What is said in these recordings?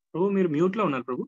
ప్రభు మీరు మ్యూట్‌లో ఉన్నారు ప్రభు.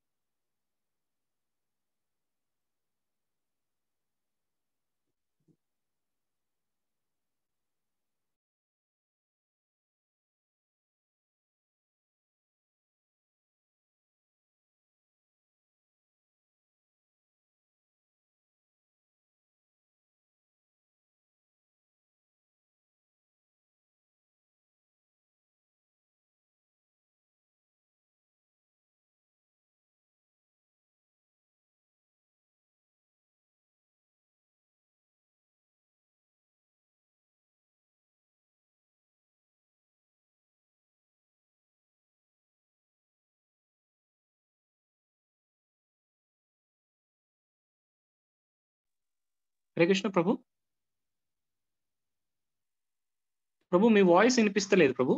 హరే కృష్ణ ప్రభు. ప్రభు మీ వాయిస్ వినిపిస్తలేదు ప్రభు.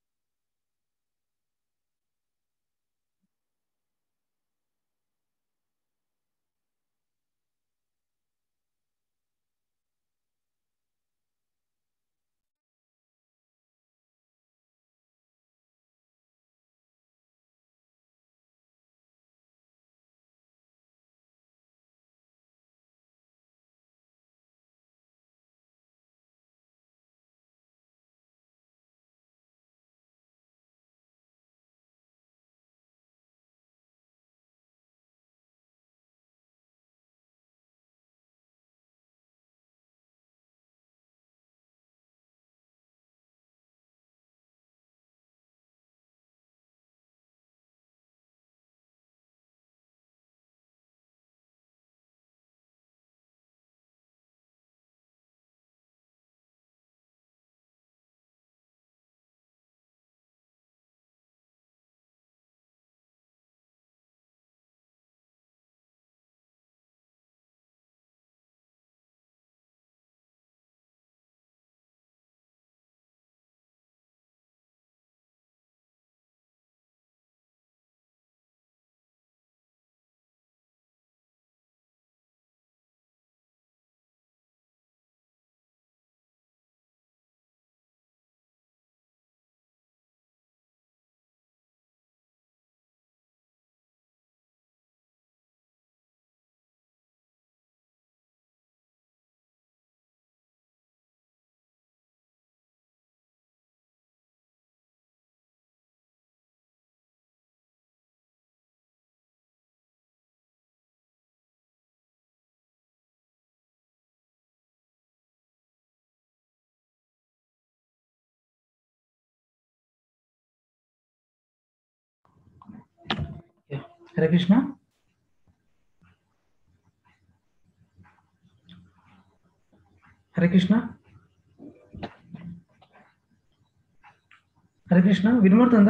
హరే కృష్ణ. హరే కృష్ణ. హరే కృష్ణ వినబడుతుందా?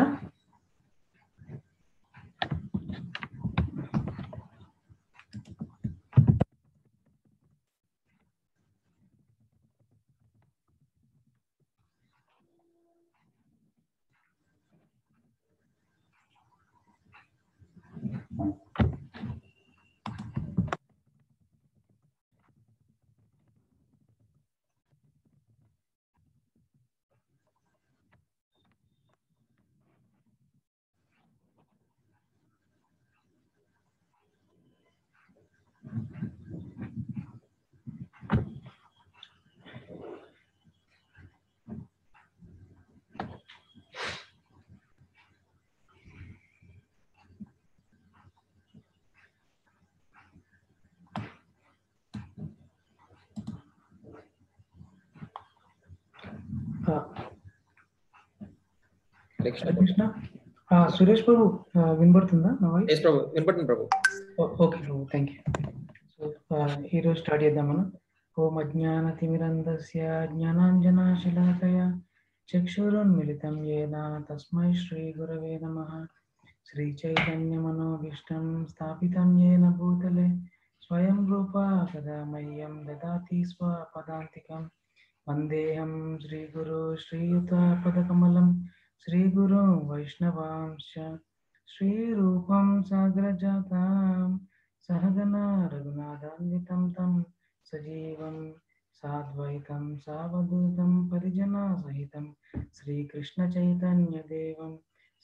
హరే కృష్ణ. సురేష్ ప్రభు వినబడుతుందా నా వాయిస్? ఎస్ ప్రభు, వినపడుతుంది ప్రభు. ఓకే ప్రభు, థ్యాంక్ యూ. సో ఈరోజు స్టార్ట్ చేద్దాం మనం. ఓం అజ్ఞానతిమిరంధస్య జ్ఞానాంజనాశలాకయ చక్షురున్మిళితం యేన తస్మై శ్రీ గురవే నమః. శ్రీచైతన్యమనోభీష్టం స్థాపితం యేన భూతలే స్వయం రూపా కదా మह्यं దదాతి స్వపదాంతికం. వందేహం శ్రీగురు శ్రీయుతపదకమలం శ్రీగురు వైష్ణవాంశ శ్రీరూపం సాగ్రజాతాం సహగణ రఘునాథాన్వితం తం సజీవం సాద్వైతం సావధూతం పరిజనా సహితం శ్రీకృష్ణ చైతన్య దేవం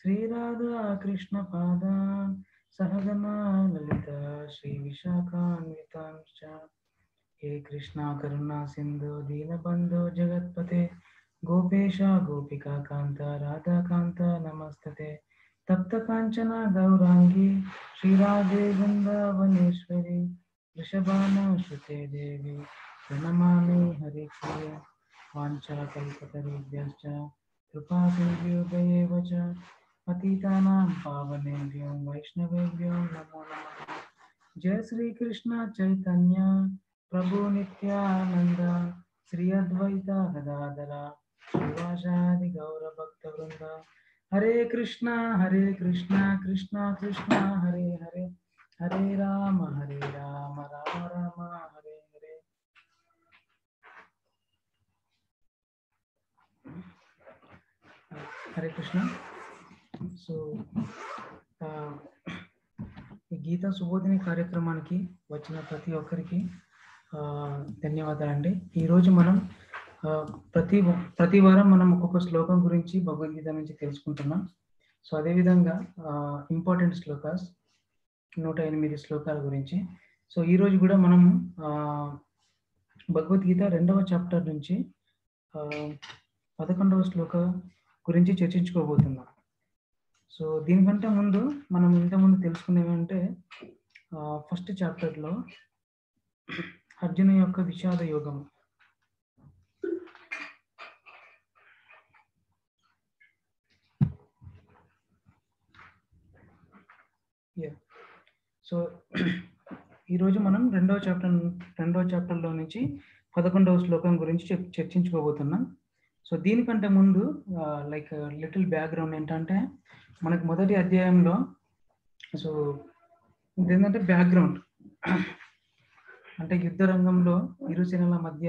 శ్రీ రాధా కృష్ణ పాదాన్ సహగనా లలిత శ్రీ విశాఖాన్వితాంశ్చ हे कृष्णा करुणा सिंधु दीनबंधु जगत्पते गोपेश गोपिका कांत राधा कांत नमस्तते तप्त कांचना गौरांगी श्री राधे वृंदावनेश्वरी वृषभानुसुते देवी प्रणमामि हरिप्रिये वाञ्छाकल्पतरुभ्यश्च कृपा सिन्धुभ्येव च पतितानां पावनेभ्यो वैष्णवेभ्यो नमो नमः। जय श्री कृष्ण चैतन्य प्रभु नित्यानंद श्री अद्वैत गदाधर श्रीवासादि गौर भक्त वृंद हरे कृष्णा कृष्णा कृष्णा हरे हरे हरे राम राम राम हरे हरे। हरे कृष्ण। సో ఈ గీతా సుబోధిని కార్యక్రమానికి వచ్చిన ప్రతి ఒక్కరికి ధన్యవాదాలండి. ఈరోజు మనం ప్రతి వారం మనం ఒక్కొక్క శ్లోకం గురించి భగవద్గీత నుంచి తెలుసుకుంటున్నాం. సో అదేవిధంగా ఇంపార్టెంట్ శ్లోకాస్ 108 శ్లోకాల గురించి. సో ఈరోజు కూడా మనం భగవద్గీత 2వ చాప్టర్ నుంచి 11వ శ్లోక గురించి చర్చించుకోబోతున్నాం. సో దీనికంటే ముందు మనం ఇంతకుముందు తెలుసుకునేవంటే ఫస్ట్ చాప్టర్లో అర్జున యొక్క విషాద యోగం. సో ఈరోజు మనం రెండవ చాప్టర్లో నుంచి 11వ శ్లోకం గురించి చర్చించుకోబోతున్నాం. సో దీనికంటే ముందు లైక్ లిటిల్ బ్యాక్గ్రౌండ్ ఏంటంటే మనకు మొదటి అధ్యాయంలో సో ఇదేంటంటే బ్యాక్గ్రౌండ్ అంటే యుద్ధ రంగంలో ఇరు సేనల మధ్య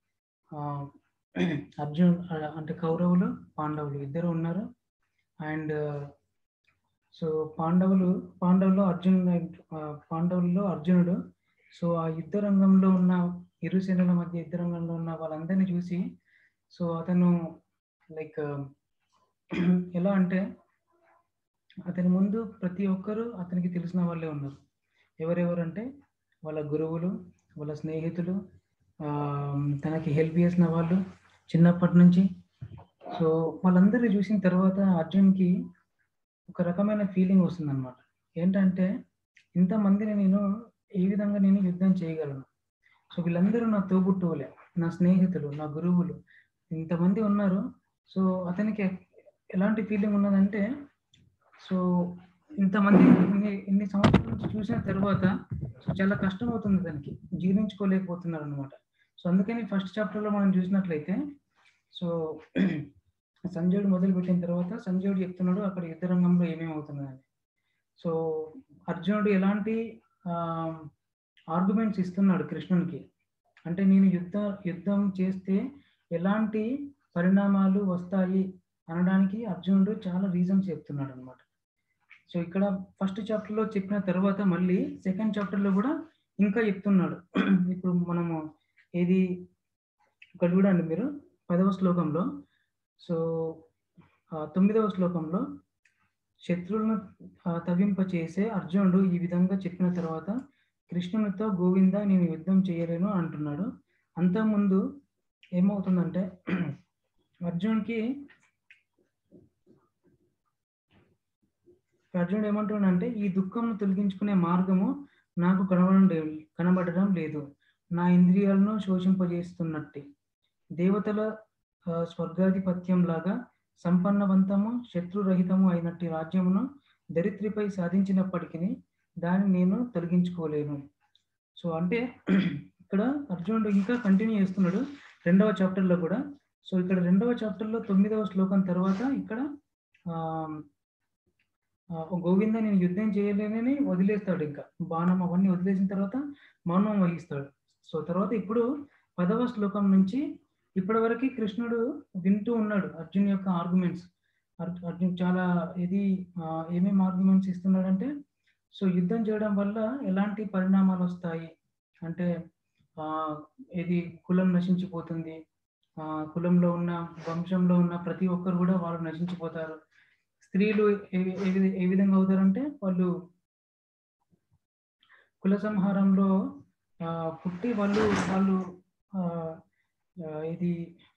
అర్జున్ అంటే కౌరవులు పాండవులు ఇద్దరు ఉన్నారు. అండ్ సో పాండవుల్లో అర్జునుడు సో ఆ యుద్ధ రంగంలో ఉన్న ఇరు సేనల మధ్య యుద్ధ రంగంలో ఉన్న వాళ్ళందరినీ చూసి సో అతను లైక్ ఎలా అంటే అతని ముందు ప్రతి ఒక్కరూ అతనికి తెలిసిన వాళ్ళే ఉన్నారు. ఎవరెవరంటే వాళ్ళ గురువులు, వాళ్ళ స్నేహితులు, తనకి హెల్ప్ చేసిన వాళ్ళు చిన్నప్పటి నుంచి. సో వాళ్ళందరినీ చూసిన తర్వాత అర్జున్కి ఒక రకమైన ఫీలింగ్ వస్తుందన్నమాట. ఏంటంటే ఇంతమందిని నేను ఏ విధంగా నేను యుద్ధం చేయగలను? సో వీళ్ళందరూ నా తోబుట్టువులే, నా స్నేహితులు, నా గురువులు, ఇంతమంది ఉన్నారు. సో అతనికి ఎలాంటి ఫీలింగ్ ఉన్నదంటే సో ఇంతమంది ఇన్ని సంవత్సరాల నుంచి చూసిన తర్వాత సో చాలా కష్టం అవుతుంది, దానికి జీర్ణించుకోలేకపోతున్నారు అనమాట. సో అందుకని ఫస్ట్ చాప్టర్లో మనం చూసినట్లయితే సో సంజయుడు మొదలు పెట్టిన తర్వాత సంజయుడు చెప్తున్నాడు అక్కడ యుద్ధ రంగంలో ఏమేమి అవుతున్నదని. సో అర్జునుడు ఎలాంటి ఆర్గ్యుమెంట్స్ ఇస్తున్నాడు కృష్ణునికి అంటే నేను యుద్ధం చేస్తే ఎలాంటి పరిణామాలు వస్తాయి అనడానికి అర్జునుడు చాలా రీజన్స్ చెప్తున్నాడు అనమాట. సో ఇక్కడ ఫస్ట్ చాప్టర్లో చెప్పిన తర్వాత మళ్ళీ సెకండ్ చాప్టర్లో కూడా ఇంకా చెప్తున్నాడు. ఇప్పుడు మనము ఏది ఇక్కడ చూడండి మీరు 10వ శ్లోకంలో సో 9వ శ్లోకంలో శత్రువులను తవ్వింపచేసే అర్జునుడు ఈ విధంగా చెప్పిన తర్వాత కృష్ణునితో గోవింద నేను యుద్ధం చేయలేను అంటున్నాడు. అంతకుముందు ఏమవుతుందంటే అర్జునుడు ఏమంటున్నాడంటే ఈ దుఃఖంను తొలగించుకునే మార్గము నాకు కనబడడం లేదు, నా ఇంద్రియాలను శోషింపజేస్తున్నట్టే దేవతల స్వర్గాధిపత్యం లాగా సంపన్నవంతము శత్రురహితము అయినట్టి రాజ్యమును దరిత్రిపై సాధించినప్పటికీ దాన్ని నేను తొలగించుకోలేను. సో అంటే ఇక్కడ అర్జునుడు ఇంకా కంటిన్యూ చేస్తున్నాడు 2వ చాప్టర్లో కూడా. సో ఇక్కడ 2వ చాప్టర్లో 9వ శ్లోకం తర్వాత ఇక్కడ గోవింద నేను యుద్ధం చేయలేనని వదిలేస్తాడు, ఇంకా బాణం అవన్నీ వదిలేసిన తర్వాత మౌనం వహిస్తాడు. సో తర్వాత ఇప్పుడు 10వ శ్లోకం నుంచి ఇప్పటి వరకు కృష్ణుడు వింటూ ఉన్నాడు అర్జున్ యొక్క ఆర్గ్యుమెంట్స్. అర్జున్ చాలా ఏమేమి ఆర్గ్యుమెంట్స్ ఇస్తున్నాడంటే సో యుద్ధం చేయడం వల్ల ఎలాంటి పరిణామాలు వస్తాయి అంటే కులం నశించిపోతుంది, కులంలో ఉన్న వంశంలో ఉన్న ప్రతి ఒక్కరు కూడా వాళ్ళు నశించిపోతారు, స్త్రీలు ఏ విధంగా అవుతారంటే వాళ్ళు కుల సంహారంలో పుట్టి వాళ్ళు ఇది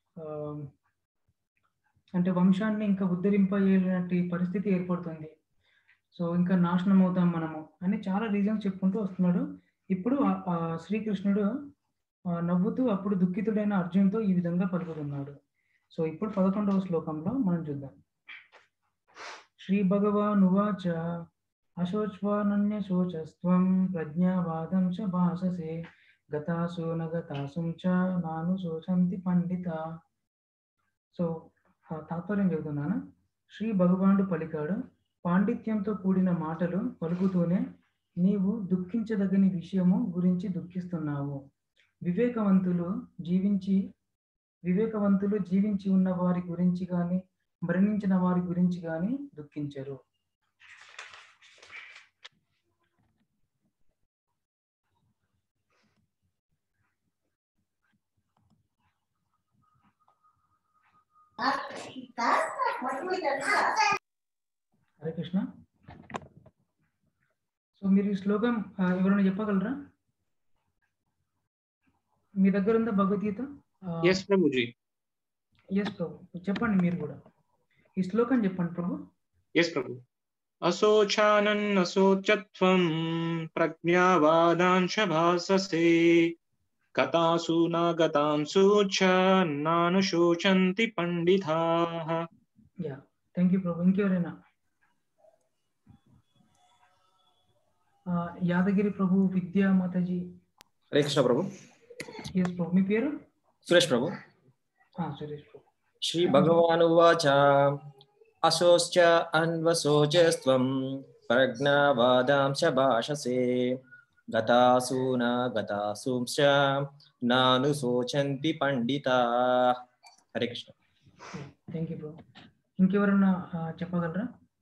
అంటే వంశాన్ని ఇంకా ఉద్ధరింపజేయనటువంటి పరిస్థితి ఏర్పడుతుంది. సో ఇంకా నాశనం అవుతాం మనము అని చాలా రీజన్స్ చెప్పుకుంటూ వస్తున్నాడు. ఇప్పుడు శ్రీకృష్ణుడు నవ్వుతూ అప్పుడు దుఃఖితుడైన అర్జునుతో ఈ విధంగా పలుకుతున్నాడు. సో ఇప్పుడు 11వ శ్లోకంలో మనం చూద్దాం. శ్రీ భగవానువాచ అశోచ్వానన్యశోచస్త్వం ప్రజ్ఞావాదం చ భాససే గతాసు నగతాసుం చ నాను శోచంతి పండిత. సో తాత్పర్యం చెబుతున్నాను. శ్రీ భగవానుడు పలికాడు, పాండిత్యంతో కూడిన మాటలు పలుకుతూనే నీవు దుఃఖించదగని విషయము గురించి దుఃఖిస్తున్నావు. వివేకవంతులు జీవించి ఉన్న వారి గురించి కానీ మరణించిన వారి గురించి కానీ దుఃఖించరు. హరే కృష్ణ. సో మీరు ఈ శ్లోకం ఎవరైనా చెప్పగలరా? మీ దగ్గర ఉందా భగవద్గీత? yes ప్రభుజీ. yes ప్రభు, చెప్పండి మీరు కూడా ఈ శ్లోకం చెప్పండి ప్రభు. yes ప్రభు. అశోచానన్నశోచత్వం ప్రజ్ఞావాదాంశ భాససే గతాసు నాగతాంసు చ నాను శోచంతి పండితాః. యా, థ్యాంక్ యూ ప్రభు. ఇంకెవరైనా? యాదగిరి ప్రభు, విద్యా మాతాజీ. హరే కృష్ణ ప్రభు. ఎస్ ప్రభు, మీ పేరు? సురేష్ ప్రభు. సురేష్ ప్రభు. శ్రీ భగవానువాచ అశోశ్చ అన్వశోచస్త్వం ప్రజ్ఞావాదాంశ భాషసే గతాసు నాగతాసుంశ్చ నాను శోచంతి పండితాః. హరే కృష్ణ. థ్యాంక్ యూ ప్రభు. ఇంకెవరన్నా చెప్పగలరా?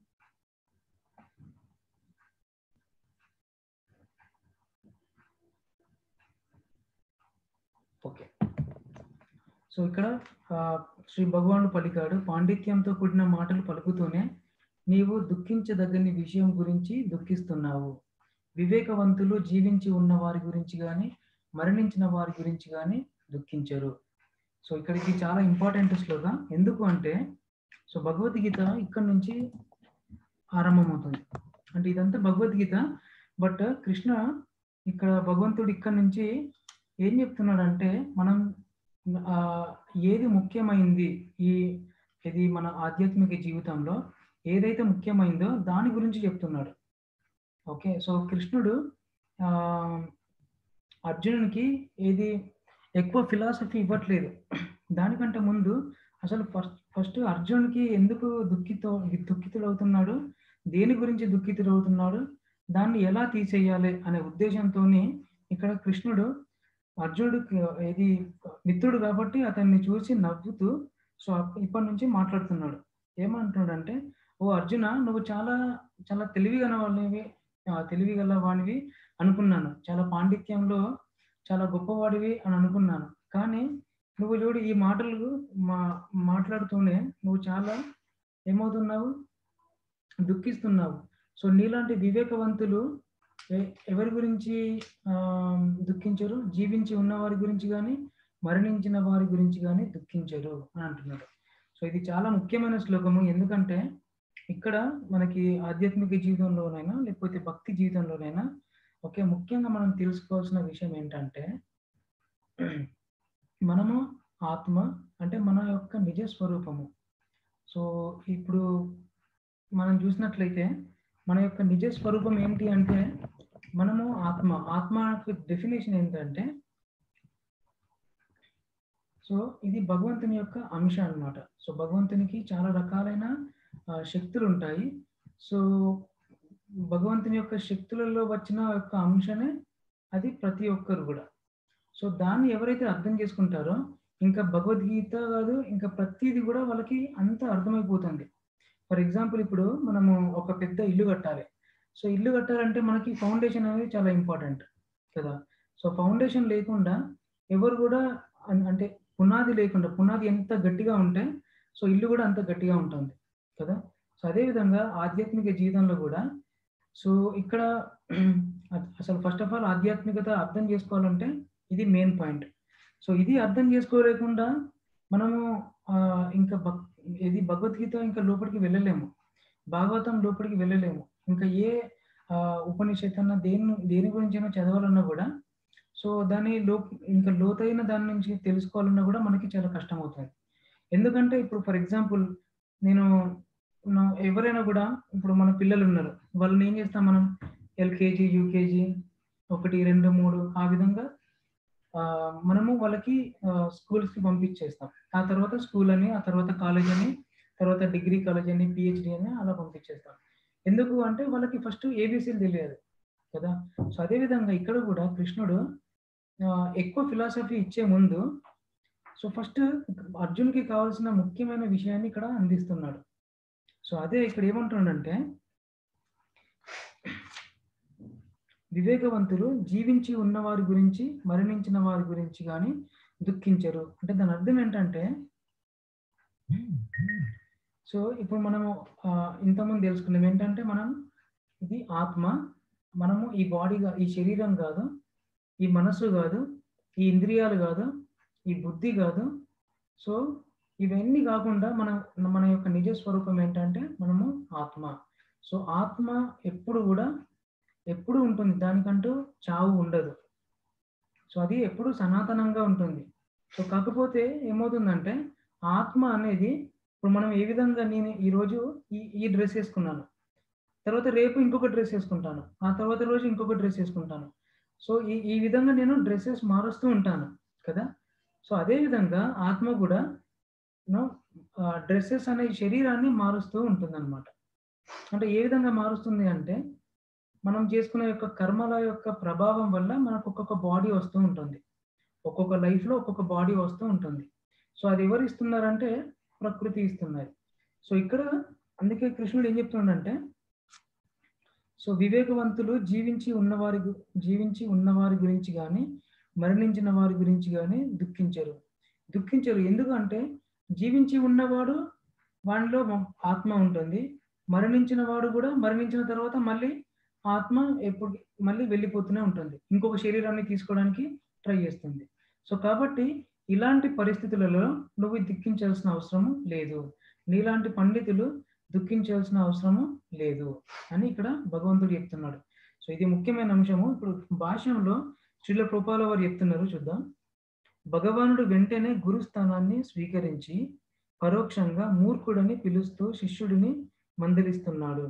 ఓకే. సో ఇక్కడ శ్రీ భగవానుడు పలికాడు, పాండిత్యంతో కూడిన మాటలు పలుకుతూనే నీవు దుఃఖించదగ్గని విషయం గురించి దుఃఖిస్తున్నావు. వివేకవంతులు జీవించి ఉన్న వారి గురించి కానీ మరణించిన వారి గురించి కానీ దుఃఖించరు. సో ఇక్కడికి చాలా ఇంపార్టెంట్ శ్లోకం. ఎందుకు అంటే సో భగవద్గీత ఇక్కడ నుంచి ఆరంభమవుతుంది. అంటే ఇదంతా భగవద్గీత, బట్ కృష్ణ ఇక్కడ భగవంతుడు ఇక్కడ నుంచి ఏం చెప్తున్నాడంటే మనం ఏది ముఖ్యమైంది ఇది మన ఆధ్యాత్మిక జీవితంలో ఏదైతే ముఖ్యమైందో దాని గురించి చెప్తున్నాడు. ఓకే. సో కృష్ణుడు అర్జునునికి ఏది ఎక్కువ ఫిలాసఫీ ఇవ్వట్లేదు. దానికంటే ముందు అసలు ఫస్ట్ అర్జునునికి ఎందుకు దుఃఖితుడు అవుతున్నాడు, దేని గురించి దుఃఖితుడు అవుతున్నాడు, దాన్ని ఎలా తీసేయాలి అనే ఉద్దేశంతో ఇక్కడ కృష్ణుడు అర్జునుడు ఏది మిత్రుడు కాబట్టి అతన్ని చూసి నవ్వుతూ సో ఇప్పటి నుంచి మాట్లాడుతున్నాడు. ఏమంటున్నాడు అంటే, ఓ అర్జున, నువ్వు చాలా చాలా తెలివిగల వాడివి అనుకున్నాను, చాలా పాండిత్యంలో చాలా గొప్పవాడివి అని అనుకున్నాను. కానీ నువ్వు చూడు ఈ మాటలు మాట్లాడుతూనే నువ్వు చాలా ఏమవుతున్నావు, దుఃఖిస్తున్నావు. సో నీలాంటి వివేకవంతులు ఎవరి గురించి దుఃఖించరు, జీవించి ఉన్న వారి గురించి కానీ మరణించిన వారి గురించి కానీ దుఃఖించరు అని అంటున్నాడు. సో ఇది చాలా ముఖ్యమైన శ్లోకము. ఎందుకంటే ఇక్కడ మనకి ఆధ్యాత్మిక జీవితంలోనైనా లేకపోతే భక్తి జీవితంలోనైనా ఓకే ముఖ్యంగా మనం తెలుసుకోవాల్సిన విషయం ఏంటంటే మనము ఆత్మ అంటే మన యొక్క నిజ స్వరూపము. సో ఇప్పుడు మనం చూసినట్లయితే మన యొక్క నిజ స్వరూపం ఏంటి అంటే మనము ఆత్మ డెఫినేషన్ ఏంటంటే సో ఇది భగవంతుని యొక్క అంశ అన్నమాట. సో భగవంతునికి చాలా రకాలైన శక్తులు ఉంటాయి. సో భగవంతుని యొక్క శక్తులలో వచ్చిన యొక్క అంశనే అది ప్రతి ఒక్కరు కూడా. సో దాన్ని ఎవరైతే అర్థం చేసుకుంటారో ఇంకా భగవద్గీత కాదు ఇంకా ప్రతిది కూడా వాళ్ళకి అంత అర్థమైపోతుంది. ఫర్ ఎగ్జాంపుల్ ఇప్పుడు మనము ఒక పెద్ద ఇల్లు కట్టాలి. సో ఇల్లు కట్టాలంటే మనకి ఫౌండేషన్ అనేది చాలా ఇంపార్టెంట్ కదా. సో ఫౌండేషన్ లేకుండా ఎవరు కూడా అంటే పునాది లేకుండా, పునాది ఎంత గట్టిగా ఉంటే సో ఇల్లు కూడా అంత గట్టిగా ఉంటుంది కదా. సో అదేవిధంగా ఆధ్యాత్మిక జీవితంలో కూడా సో ఇక్కడ అసలు ఫస్ట్ ఆఫ్ ఆల్ ఆధ్యాత్మికత అర్థం చేసుకోవాలంటే ఇది మెయిన్ పాయింట్. సో ఇది అర్థం చేసుకోలేకుండా మనము ఇంకా ఇది భగవద్గీత ఇంకా లోపలికి వెళ్ళలేము, భాగవతం లోపలికి వెళ్ళలేము, ఇంకా ఏ ఉపనిషత్ అన్న దేని గురించైనా చదవాలన్నా కూడా సో దాని ఇంకా లోతైన దాని నుంచి తెలుసుకోవాలన్నా కూడా మనకి చాలా కష్టం అవుతుంది. ఎందుకంటే ఇప్పుడు ఫర్ ఎగ్జాంపుల్ నేను ఎవరైనా కూడా ఇప్పుడు మన పిల్లలు ఉన్నారు, వాళ్ళని ఏం చేస్తాం మనం ఎల్కేజీ యూకేజీ 1, 2, 3 ఆ విధంగా మనము వాళ్ళకి స్కూల్స్కి పంపించేస్తాం. ఆ తర్వాత స్కూల్ అని, ఆ తర్వాత కాలేజ్ అని, తర్వాత డిగ్రీ కాలేజ్ అని, పిహెచ్డి అని అలా పంపించేస్తాం. ఎందుకు అంటే వాళ్ళకి ఫస్ట్ ఏబీసీలు తెలియదు కదా. సో అదేవిధంగా ఇక్కడ కూడా కృష్ణుడు ఎక్కువ ఫిలాసఫీ ఇచ్చే ముందు సో ఫస్ట్ అర్జున్కి కావాల్సిన ముఖ్యమైన విషయాన్ని ఇక్కడ అందిస్తున్నాడు. సో అదే ఇక్కడ ఏమంటున్నాడంటే వివేకవంతులు జీవించి ఉన్న వారి గురించి మరణించిన వారి గురించి కానీ దుఃఖించరు. అంటే దాని అర్థం ఏంటంటే సో ఇప్పుడు మనము ఇంతకుముందు తెలుసుకున్నాం ఏంటంటే మనం ఇది ఆత్మ, మనము ఈ బాడీగా ఈ శరీరం కాదు, ఈ మనస్సు కాదు, ఈ ఇంద్రియాలు కాదు, ఈ బుద్ధి కాదు. సో ఇవన్నీ కాకుండా మన యొక్క నిజ స్వరూపం ఏంటంటే మనము ఆత్మ. సో ఆత్మ ఎప్పుడు ఉంటుంది, దానికంటూ చావు ఉండదు. సో అది ఎప్పుడు సనాతనంగా ఉంటుంది. సో కాకపోతే ఏమవుతుందంటే ఆత్మ అనేది ఇప్పుడు మనం ఏ విధంగా నేను ఈరోజు ఈ డ్రెస్ వేసుకున్నాను, తర్వాత రేపు ఇంకొక డ్రెస్ వేసుకుంటాను, ఆ తర్వాత రోజు ఇంకొక డ్రెస్ వేసుకుంటాను. సో ఈ విధంగా నేను డ్రెస్సెస్ మారుస్తూ ఉంటాను కదా. సో అదేవిధంగా ఆత్మ కూడా డ్రెస్సెస్ అనే శరీరాన్ని మారుస్తూ ఉంటుంది అనమాట. అంటే ఏ విధంగా మారుస్తుంది అంటే మనం చేసుకునే యొక్క కర్మల యొక్క ప్రభావం వల్ల మనకు ఒక్కొక్క బాడీ వస్తూ ఉంటుంది, ఒక్కొక్క లైఫ్లో ఒక్కొక్క బాడీ వస్తూ ఉంటుంది. సో అది ఎవరు ఇస్తున్నారంటే ప్రకృతి ఇస్తున్నది. సో ఇక్కడ అందుకే కృష్ణుడు ఏం చెప్తున్నాడంటే సో వివేకవంతులు జీవించి ఉన్నవారి గురించి కానీ మరణించిన వారి గురించి కానీ దుఃఖించరు. ఎందుకంటే జీవించి ఉన్నవాడు వాడిలో ఆత్మ ఉంటుంది, మరణించిన వాడు కూడా మరణించిన తర్వాత మళ్ళీ ఆత్మ ఎప్పుడు మళ్ళీ వెళ్ళిపోతూనే ఉంటుంది, ఇంకొక శరీరాన్ని తీసుకోవడానికి ట్రై చేస్తుంది. సో కాబట్టి ఇలాంటి పరిస్థితులలో నువ్వు దుఃఖించాల్సిన అవసరము లేదు, నీలాంటి పండితులు దుఃఖించాల్సిన అవసరము లేదు అని ఇక్కడ భగవంతుడు చెప్తున్నాడు. సో ఇది ముఖ్యమైన అంశము. ఇప్పుడు భాష్యంలో శ్రీల ప్రభుపాల వారు చెప్తున్నారు, చూద్దాం. భగవానుడు వెంటనే గురుస్థానాన్ని స్వీకరించి పరోక్షంగా మూర్ఖుడని పిలుస్తూ శిష్యుడిని మందలిస్తున్నాడు.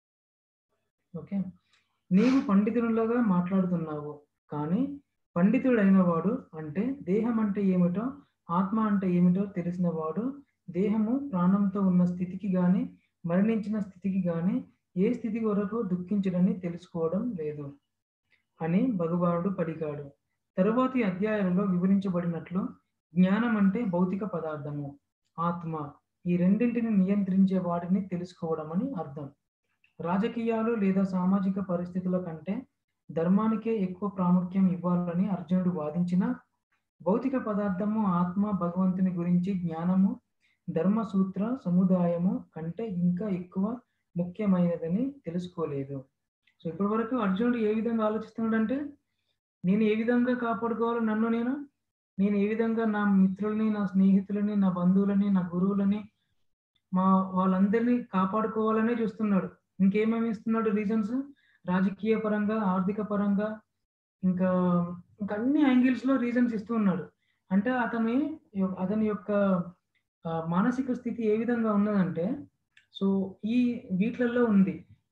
ఓకే, నీవు పండితునిలాగా మాట్లాడుతున్నావు, కానీ పండితుడైన వాడు అంటే దేహం అంటే ఏమిటో ఆత్మ అంటే ఏమిటో తెలిసిన వాడు దేహము ప్రాణంతో ఉన్న స్థితికి గాని మరణించిన స్థితికి గాని ఏ స్థితి వరకు దుఃఖించడని తెలుసుకోవడం లేదు అని భగవానుడు పలికాడు. తరువాతి అధ్యాయాలలో వివరించబడినట్లు జ్ఞానం అంటే భౌతిక పదార్థము, ఆత్మ ఈ రెండింటిని నియంత్రించే వాటిని తెలుసుకోవడం అని అర్థం. రాజకీయాలు లేదా సామాజిక పరిస్థితుల కంటే ధర్మానికే ఎక్కువ ప్రాముఖ్యం ఇవ్వాలని అర్జునుడు వాదించిన భౌతిక పదార్థము ఆత్మ భగవంతుని గురించి జ్ఞానము ధర్మ సూత్ర సముదాయము కంటే ఇంకా ఎక్కువ ముఖ్యమైనదని తెలుసుకోలేదు. సో ఇప్పటి వరకు అర్జునుడు ఏ విధంగా ఆలోచిస్తున్నాడంటే నేను ఏ విధంగా కాపాడుకోవాలో నన్ను నేను ఏ విధంగా నా మిత్రులని, నా స్నేహితులని, నా బంధువులని, నా గురువులని, వాళ్ళందరినీ కాపాడుకోవాలనే చూస్తున్నాడు. ఇంకేమేమి ఇస్తున్నాడు రీజన్స్? రాజకీయ పరంగా, ఆర్థిక పరంగా, ఇంకా అన్ని యాంగిల్స్ లో రీజన్స్ ఇస్తూ ఉన్నాడు. అంటే అతని యొక్క మానసిక స్థితి ఏ విధంగా ఉన్నదంటే సో ఈ వీటిలలో ఉంది.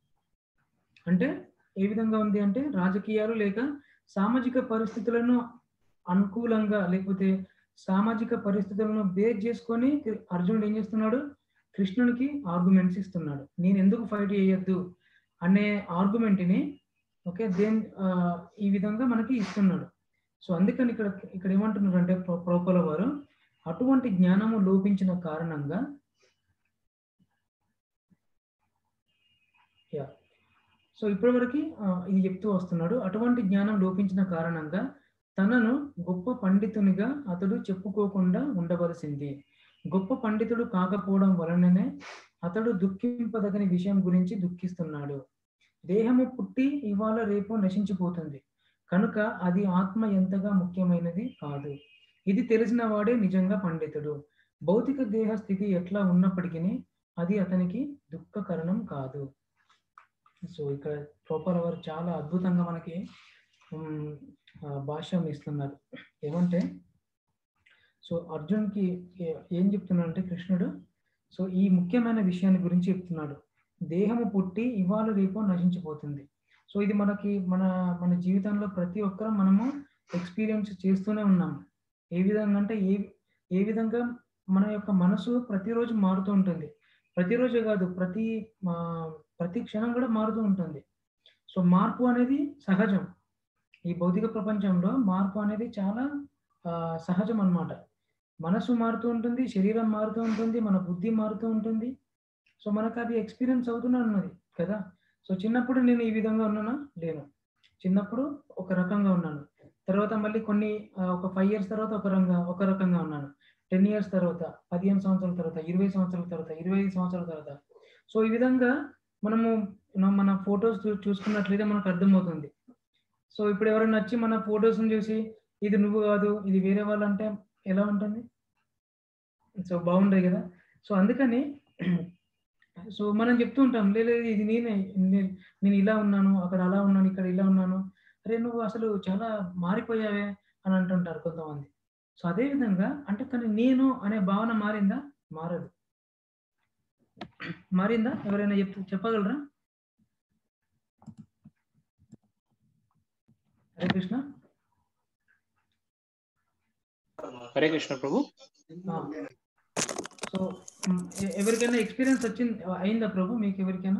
అంటే ఏ విధంగా ఉంది అంటే రాజకీయాలు లేక సామాజిక పరిస్థితులను అనుకూలంగా లేకపోతే సామాజిక పరిస్థితులను బేస్ చేసుకొని అర్జునుడు ఏం చేస్తున్నాడు, కృష్ణునికి ఆర్గ్యుమెంట్స్ ఇస్తున్నాడు. నేను ఎందుకు ఫైట్ చేయొద్దు అనే ఆర్గ్యుమెంట్ని ఓకే ఈ విధంగా మనకి ఇస్తున్నాడు. సో అందుకని ఇక్కడ ఏమంటున్నారు అంటే ప్రభుపాల వారు అటువంటి జ్ఞానము లోపించిన కారణంగా సో ఇప్పటివరకు ఇది చెప్తూ వస్తున్నాడు. అటువంటి జ్ఞానం లోపించిన కారణంగా తనను గొప్ప పండితునిగా అతడు చెప్పుకోకుండా ఉండవలసింది. గొప్ప పండితుడు కాకపోవడం వలననే అతడు దుఃఖింపదగని విషయం గురించి దుఃఖిస్తున్నాడు. దేహము పుట్టి ఇవాళ రేపు నశించిపోతుంది కనుక అది ఆత్మ ఎంతగా ముఖ్యమైనది కాదు. ఇది తెలిసిన వాడే నిజంగా పండితుడు. భౌతిక దేహ స్థితి ఎట్లా ఉన్నప్పటికీ అది అతనికి దుఃఖకరణం కాదు. సో ఇక్కడ ప్రోపర్ వారు చాలా అద్భుతంగా మనకి భాష్యం ఇస్తున్నారు. ఏమంటే సో అర్జున్కి ఏం చెప్తున్నాడు అంటే కృష్ణుడు సో ఈ ముఖ్యమైన విషయాన్ని గురించి చెప్తున్నాడు. దేహము పుట్టి ఇవాళ రేపు నశించిపోతుంది. సో ఇది మనకి మన జీవితంలో ప్రతి ఒక్కరూ మనము ఎక్స్పీరియన్స్ చేస్తూనే ఉన్నాము. ఏ విధంగా అంటే ఏ విధంగా మన యొక్క మనసు ప్రతిరోజు మారుతూ ఉంటుంది. ప్రతిరోజే కాదు, ప్రతి క్షణం కూడా మారుతూ ఉంటుంది. సో మార్పు అనేది సహజం. ఈ భౌతిక ప్రపంచంలో మార్పు అనేది చాలా సహజం అన్నమాట. మనసు మారుతూ ఉంటుంది, శరీరం మారుతూ ఉంటుంది, మన బుద్ధి మారుతూ ఉంటుంది. సో మనకు అది ఎక్స్పీరియన్స్ అవుతూనే ఉన్నది కదా. సో చిన్నప్పుడు నేను ఈ విధంగా ఉన్నానా? లేను. చిన్నప్పుడు ఒక రకంగా ఉన్నాను. తర్వాత మళ్ళీ ఒక 5 years తర్వాత ఒక రకంగా ఉన్నాను. 10 years తర్వాత, 15 సంవత్సరాల తర్వాత, 20 సంవత్సరాల తర్వాత, 25 సంవత్సరాల తర్వాత. సో ఈ విధంగా మనము మన ఫొటోస్ చూసుకున్నట్లయితే మనకు అర్థమవుతుంది. సో ఇప్పుడు ఎవరైనా వచ్చి మన ఫొటోస్ని చూసి ఇది నువ్వు కాదు, ఇది వేరే వాళ్ళు అంటే ఎలా ఉంటుంది? సో బాగుండదు కదా. సో అందుకని సో మనం చెప్తూ ఉంటాం, లేదు ఇది నేను ఇలా ఉన్నాను, అక్కడ అలా ఉన్నాను, ఇక్కడ ఇలా ఉన్నాను, అరే నువ్వు అసలు చాలా మారిపోయావే అని అంటుంటారు కొంతమంది. సో అదే విధంగా అంటే కానీ నేను అనే భావన మారిందా? మారదు. మారిందా? ఎవరైనా చెప్పగలరా? హరే కృష్ణ. హరే కృష్ణ ప్రభు. సో ఎవరికైనా ఎక్స్పీరియన్స్ అయిందా ప్రభు? మీకు ఎవరికైనా?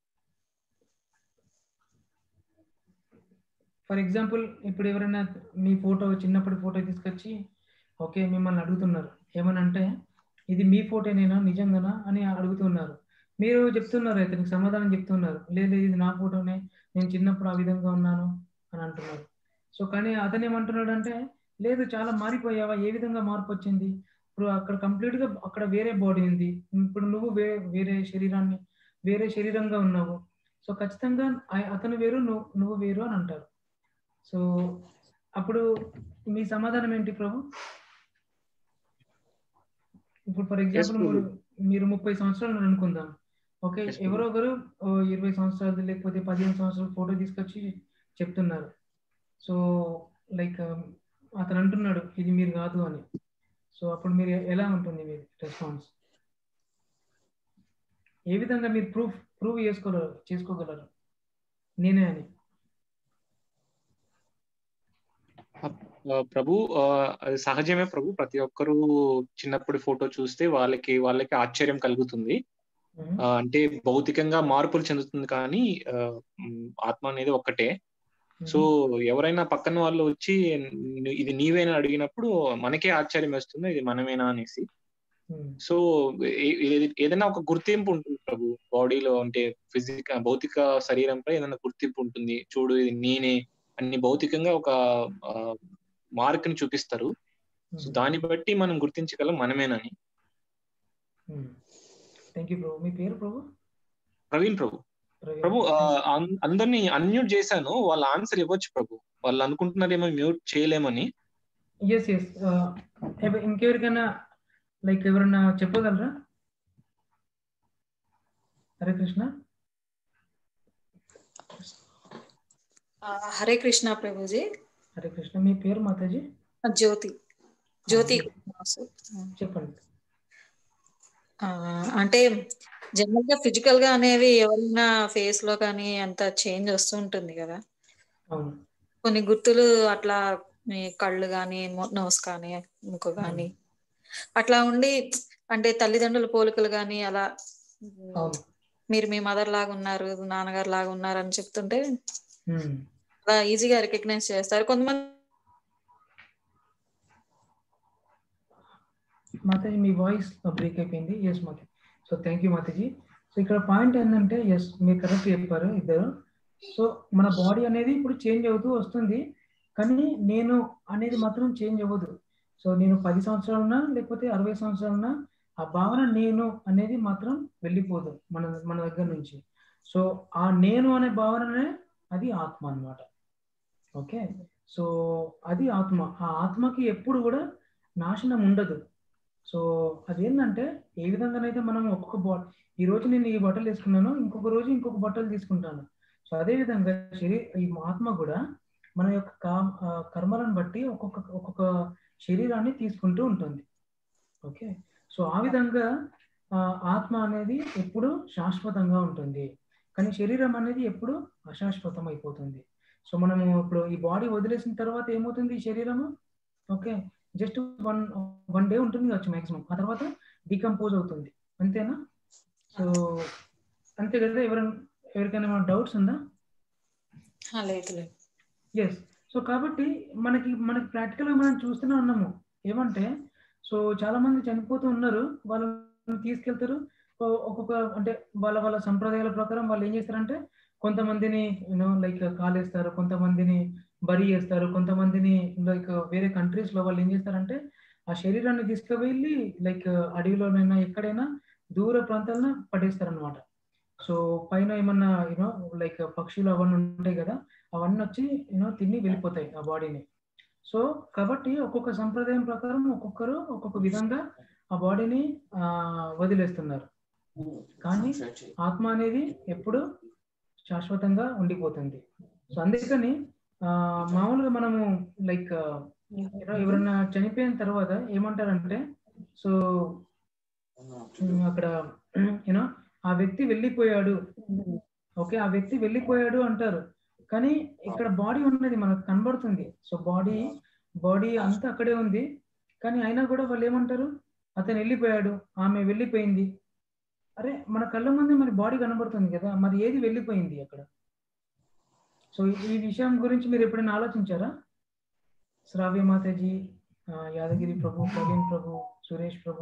ఫర్ ఎగ్జాంపుల్ ఇప్పుడు ఎవరైనా మీ చిన్నప్పటి ఫోటో తీసుకొచ్చి ఓకే మిమ్మల్ని అడుగుతున్నారు, ఏమనంటే ఇది మీ ఫోటోనేనా నిజంగానా అని అడుగుతున్నారు. మీరు చెప్తున్నారు, ఇతనికి సమాధానం చెప్తున్నారు, లేదు ఇది నా ఫోటోనే, నేను చిన్నప్పుడు ఆ విధంగా ఉన్నాను అని అంటున్నారు. సో కానీ అతను ఏమంటున్నాడు అంటే లేదు చాలా మారిపోయావా, ఏ విధంగా మార్పు వచ్చింది? ఇప్పుడు అక్కడ కంప్లీట్గా అక్కడ వేరే బాడీ ఉంది, ఇప్పుడు నువ్వు వేరే శరీరంగా ఉన్నావు. సో ఖచ్చితంగా అతను వేరు, నువ్వు వేరు అని అంటారు. సో అప్పుడు మీ సమాధానం ఏంటి ప్రభు? ఇప్పుడు ఫర్ ఎగ్జాంపుల్ మీరు 30 సంవత్సరాలు అనుకుందాం, ఓకే ఎవరో ఒకరు 20 సంవత్సరాలు లేకపోతే 15 సంవత్సరాలు ఫోటో తీసుకొచ్చి చెప్తున్నారు. సో లైక్ అతను అంటున్నాడు ఇది మీరు కాదు అని. సో అప్పుడు మీరు ఎలా ఉంటుంది మీ రెస్పాన్స్? ఏ విధంగా మీరు ప్రూవ్ చేసుకోగలరు నేనే అని? ప్రభు అది సహజమే ప్రభు. ప్రతి ఒక్కరూ చిన్నప్పుడు ఫోటో చూస్తే వాళ్ళకి ఆశ్చర్యం కలుగుతుంది. అంటే భౌతికంగా మార్పులు చెందుతుంది కానీ ఆత్మ అనేది ఒక్కటే. సో ఎవరైనా పక్కన వాళ్ళు వచ్చి ఇది నీవేనా అడిగినప్పుడు మనకే ఆశ్చర్యం వేస్తుంది, ఇది మనమేనా అనేసి. సో ఏదైనా ఒక గుర్తింపు ఉంటుంది ప్రభు బాడీలో, అంటే భౌతిక శరీరంపై ఏదైనా గుర్తింపు ఉంటుంది. చూడు ఇది నేనే అన్ని భౌతికంగా ఒక మార్క్ ని చూపిస్తారు. సో దాన్ని బట్టి మనం గుర్తించగలం మనమేనని. థాంక్యూ ప్రభు. మీ పేరు ప్రభు? ప్రవీణ్ ప్రభు. ప్రభు అందరినీ అన్మ్యూట్ చేశాను, వాళ్ళ ఆన్సర్ ఇవ్వచ్చు ప్రభు. వాళ్ళు అనుకుంటున్నారేమో మ్యూట్ చేయలేమని. ఎస్ ఇంకెవరికైనా లైక్ ఎవరైనా చెప్పగలరా? హరే కృష్ణ. హరే కృష్ణ ప్రభుజీ. హరే కృష్ణ. మీ పేరు మాతాజీ? జ్యోతి. చెప్పండి. అంటే జనరల్ గా ఫిజికల్ గా అనేవి ఎవరైనా ఫేస్ లో కానీ అంత చేంజ్ వస్తూ ఉంటుంది కదా. కొన్ని గుర్తులు అట్లా కళ్ళు కానీ నోస్ కానీ ముక్కు కానీ అట్లా ఉండి అంటే తల్లిదండ్రుల పోలికలు కానీ అలా మీరు మీ మదర్ లాగా ఉన్నారు, నాన్నగారు లాగా ఉన్నారు అని చెప్తుంటే అలా ఈజీగా రికగ్నైజ్ చేస్తారు కొంతమంది. మాతాజీ మీ వాయిస్ బ్రేక్ అయిపోయింది. ఎస్ మాతాజీ. సో థ్యాంక్ యూ మాతాజీ. సో ఇక్కడ పాయింట్ ఏంటంటే ఎస్ మీరు కరెక్ట్ చెప్పారు ఇద్దరు. సో మన బాడీ అనేది ఇప్పుడు చేంజ్ అవుతూ వస్తుంది కానీ నేను అనేది మాత్రం చేంజ్ అవ్వదు. సో నేను 10 సంవత్సరాలున్నా లేకపోతే 60 సంవత్సరాలున్నా ఆ భావన నేను అనేది మాత్రం వెళ్ళిపోదు మన దగ్గర నుంచి. సో ఆ నేను అనే భావననే అది ఆత్మ అన్నమాట. ఓకే, సో అది ఆత్మ. ఆ ఆత్మకి ఎప్పుడు కూడా నాశనం ఉండదు. సో అదేంటంటే ఏ విధంగానైతే మనం ఒక్కొక్క ఈ రోజు నేను ఈ బట్టలు వేసుకున్నాను, ఇంకొక రోజు ఇంకొక బట్టలు తీసుకుంటాను. సో అదే విధంగా ఈ ఆత్మ కూడా మన యొక్క కర్మలను బట్టి ఒక్కొక్క శరీరాన్ని తీసుకుంటూ ఉంటుంది. ఓకే, సో ఆ విధంగా ఆత్మ అనేది ఎప్పుడు శాశ్వతంగా ఉంటుంది, కానీ శరీరం అనేది ఎప్పుడు అశాశ్వతం అయిపోతుంది. సో మనము ఇప్పుడు ఈ బాడీ వదిలేసిన తర్వాత ఏమవుతుంది ఈ శరీరము? ఓకే, జస్ట్ వన్ డే ఉంటుంది కావచ్చు మ్యాక్సిమం, ఆ తర్వాత డికంపోజ్ అవుతుంది, అంతేనా? సో అంతే కదా. ఎవరికైనా డౌట్స్ ఉందా? ఎస్. సో కాబట్టి మనకి ప్రాక్టికల్గా మనం చూస్తూనే ఉన్నాము. ఏమంటే సో చాలా మంది చనిపోతూ ఉన్నారు, వాళ్ళని తీసుకెళ్తారు. ఒక్కొక్క అంటే వాళ్ళ సంప్రదాయాల ప్రకారం వాళ్ళు ఏం చేస్తారంటే కొంతమందిని లైక్ కాలేస్తారు, కొంతమందిని బరి చేస్తారు, కొంతమందిని లైక్ వేరే కంట్రీస్ లో వాళ్ళు ఏం చేస్తారంటే ఆ శరీరాన్ని తీసుకువెళ్ళి లైక్ అడవిలోనైనా ఎక్కడైనా దూర ప్రాంతాలను పడేస్తారు అనమాట. సో పైన ఏమన్నా లైక్ పక్షులు అవన్నీ ఉంటాయి కదా, అవన్నీ వచ్చి తిని వెళ్ళిపోతాయి ఆ బాడీని. సో కాబట్టి ఒక్కొక్క సంప్రదాయం ప్రకారం ఒక్కొక్కరు ఒక్కొక్క విధంగా ఆ బాడీని వదిలేస్తున్నారు. కానీ ఆత్మ అనేది ఎప్పుడు శాశ్వతంగా ఉండిపోతుంది. సో అందుకని మామూలుగా మనము లైక్ ఎవరన్నా చనిపోయిన తర్వాత ఏమంటారంటే సో అక్కడ ఆ వ్యక్తి వెళ్ళిపోయాడు, ఓకే ఆ వ్యక్తి వెళ్ళిపోయాడు అంటారు. కానీ ఇక్కడ బాడీ ఉన్నది మనకు కనబడుతుంది. సో బాడీ అంతా అక్కడే ఉంది, కానీ అయినా కూడా వాళ్ళు ఏమంటారు అతను వెళ్ళిపోయాడు, ఆమె వెళ్ళిపోయింది. అరే మన కళ్ళ ముందే మరి బాడీ కనబడుతుంది కదా, మరి ఏది వెళ్ళిపోయింది అక్కడ? సో ఈ విషయం గురించి మీరు ఎప్పుడైనా ఆలోచించారా? శ్రావ్య మాతాజీ, యాదగిరి ప్రభు, ప్రవీణ్ ప్రభు, సురేష్ ప్రభు.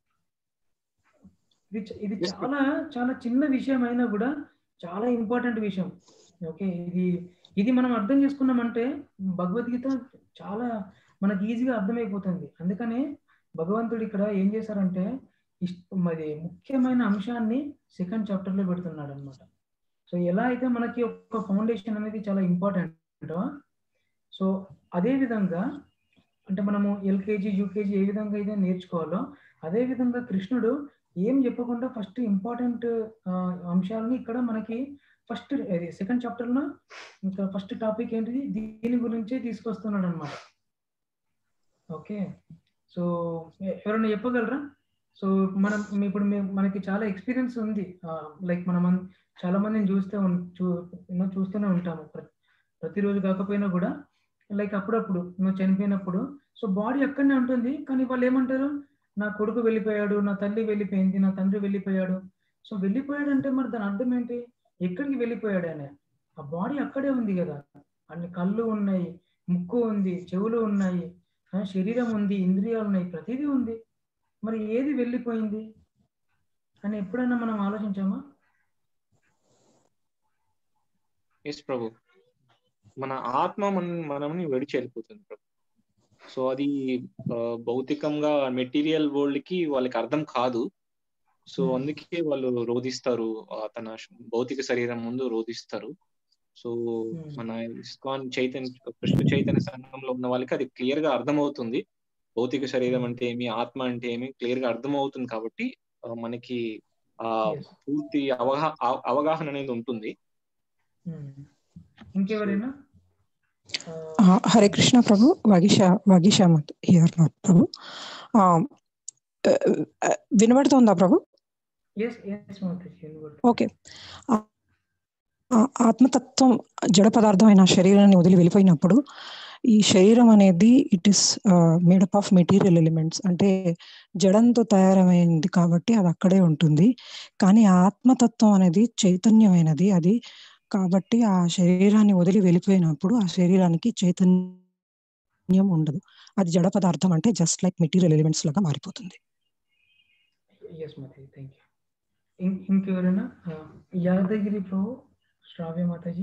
ఇది చాలా చాలా చిన్న విషయం అయినా కూడా చాలా ఇంపార్టెంట్ విషయం. ఓకే, ఇది మనం అర్థం చేసుకున్నామంటే భగవద్గీత చాలా మనకి ఈజీగా అర్థమైపోతుంది. అందుకనే భగవంతుడు ఇక్కడ ఏం చేశారంటే మరి ముఖ్యమైన అంశాన్ని సెకండ్ చాప్టర్ లో పెడుతున్నాడు అనమాట. సో ఎలా అయితే మనకి ఒక ఫౌండేషన్ అనేది చాలా ఇంపార్టెంట్, సో అదే విధంగా అంటే మనము ఎల్కేజీ యూకేజీ ఏ విధంగా అయితే నేర్చుకోవాలో అదే విధంగా కృష్ణుడు ఏం చెప్పకుండా ఫస్ట్ ఇంపార్టెంట్ అంశాలని ఇక్కడ మనకి ఫస్ట్ సెకండ్ చాప్టర్ లో ఇంకా ఫస్ట్ టాపిక్ ఏంటిది, దీని గురించే తీసుకొస్తున్నాడు అనమాట. ఓకే, సో ఎవరైనా చెప్పగలరా? సో ఇప్పుడు మనకి చాలా ఎక్స్పీరియన్స్ ఉంది, లైక్ మనం చాలా మందిని చూస్తూనే ఉంటాము ప్రతిరోజు కాకపోయినా కూడా, లైక్ అప్పుడప్పుడు చనిపోయినప్పుడు సో బాడీ అక్కడనే ఉంటుంది, కానీ వాళ్ళు ఏమంటారు నా కొడుకు వెళ్ళిపోయాడు, నా తల్లి వెళ్ళిపోయింది, నా తండ్రి వెళ్ళిపోయాడు. సో వెళ్ళిపోయాడు అంటే మరి దాని అర్థం ఏంటి? ఎక్కడికి వెళ్ళిపోయాడు అనే? ఆ బాడీ అక్కడే ఉంది కదా, అన్ని కళ్ళు ఉన్నాయి, ముక్కు ఉంది, చెవులు ఉన్నాయి, శరీరం ఉంది, ఇంద్రియాలు ఉన్నాయి, ప్రతిదీ ఉంది. మరి ఏది వెళ్ళిపోయింది అని ఎప్పుడైనా మనం ఆలోచించామా? ఎస్ ప్రభు, మన ఆత్మ మనల్ని విడిచి వెళ్ళిపోతుంది ప్రభు. సో అది భౌతికంగా మెటీరియల్ వరల్డ్ కి వాళ్ళకి అర్థం కాదు. సో అందుకే వాళ్ళు రోధిస్తారు, తన భౌతిక శరీరం ముందు రోధిస్తారు. సో మన ఇస్కాన్ కృష్ణ చైతన్య సంఘంలో ఉన్న వాళ్ళకి అది క్లియర్ గా అర్థమవుతుంది, భౌతిక శరీరం అంటే ఏమి, ఆత్మ అంటే ఏమి క్లియర్ గా అర్థమవుతుంది. కాబట్టి మనకి పూర్తి అవగాహన అనేది ఉంటుంది. ఇంకెవరైనా? హరే కృష్ణ ప్రభు, వగీషా ప్రభు. వినబడుతోందా ప్రభు? ఓకే, ఆత్మతత్వం జడ పదార్థమైన శరీరాన్ని వదిలి వెళ్ళిపోయినప్పుడు ఈ శరీరం అనేది it is made up of material elements, అంటే జడంతో తయారైంది కాబట్టి అది అక్కడే ఉంటుంది. కానీ ఆత్మతత్వం అనేది చైతన్యమైనది, అది కాబట్టి ఆ శరీరాన్ని వదిలి వెళ్ళిపోయినప్పుడు ఆ శరీరానికి చైతన్యం ఉండదు, అది జడ పదార్థం, అంటే జస్ట్ లైక్ మెటీరియల్ ఎలిమెంట్స్ లాగా మారిపోతుంది. ఇంకెవరైనా? యాదగిరి ప్రభు, శ్రావ్య మాతాజీ.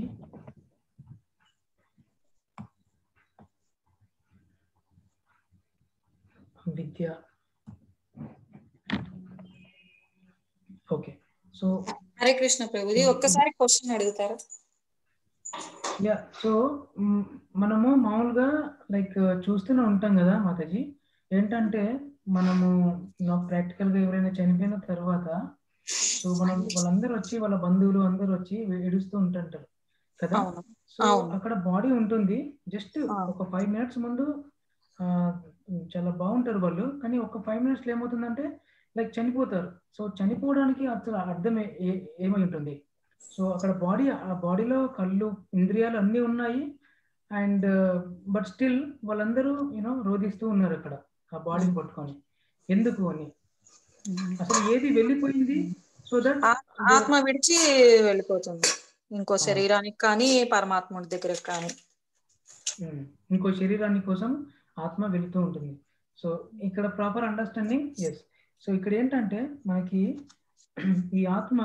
విద్య. ఓకే. సో హరే కృష్ణ ప్రభుజీ, ఒక్కసారి క్వశ్చన్ అడుగుతారా? యా, సో మనము మామూలుగా లైక్ చూస్తూనే ఉంటాం కదా మాతాజీ, ఏంటంటే మనము ప్రాక్టికల్ గా ఎవరైనా చనిపోయిన తర్వాత సో మనం వాళ్ళందరూ వచ్చి వాళ్ళ బంధువులు అందరూ వచ్చి ఏడుస్తూ ఉంటుంటారు కదా. సో అక్కడ బాడీ ఉంటుంది, జస్ట్ ఒక 5 minutes ముందు చాలా బాగుంటారు వాళ్ళు, కానీ ఒక 5 minutes ఏమవుతుందంటే లైక్ చనిపోతారు. సో చనిపోవడానికి అసలు అర్థం ఏమై ఉంటుంది? సో అక్కడ ఆ బాడీలో కళ్ళు ఇంద్రియాలు అన్నీ ఉన్నాయి, అండ్ బట్ స్టిల్ వాళ్ళందరూ రోధిస్తూ ఉన్నారు అక్కడ ఆ బాడీని పట్టుకొని. ఎందుకు అని అసలు ఏది వెళ్ళిపోయింది? సో దట్ ఆత్మ విడిచి వెళ్ళిపోతుంది ఇంకో శరీరానికి కానీ పరమాత్ముడి దగ్గరకు కానీ, ఇంకో శరీరాన్ని కోసం ఆత్మ వెళుతూ ఉంటుంది. సో ఇక్కడ ప్రాపర్ అండర్స్టాండింగ్. ఎస్. సో ఇక్కడ ఏంటంటే మనకి ఈ ఆత్మ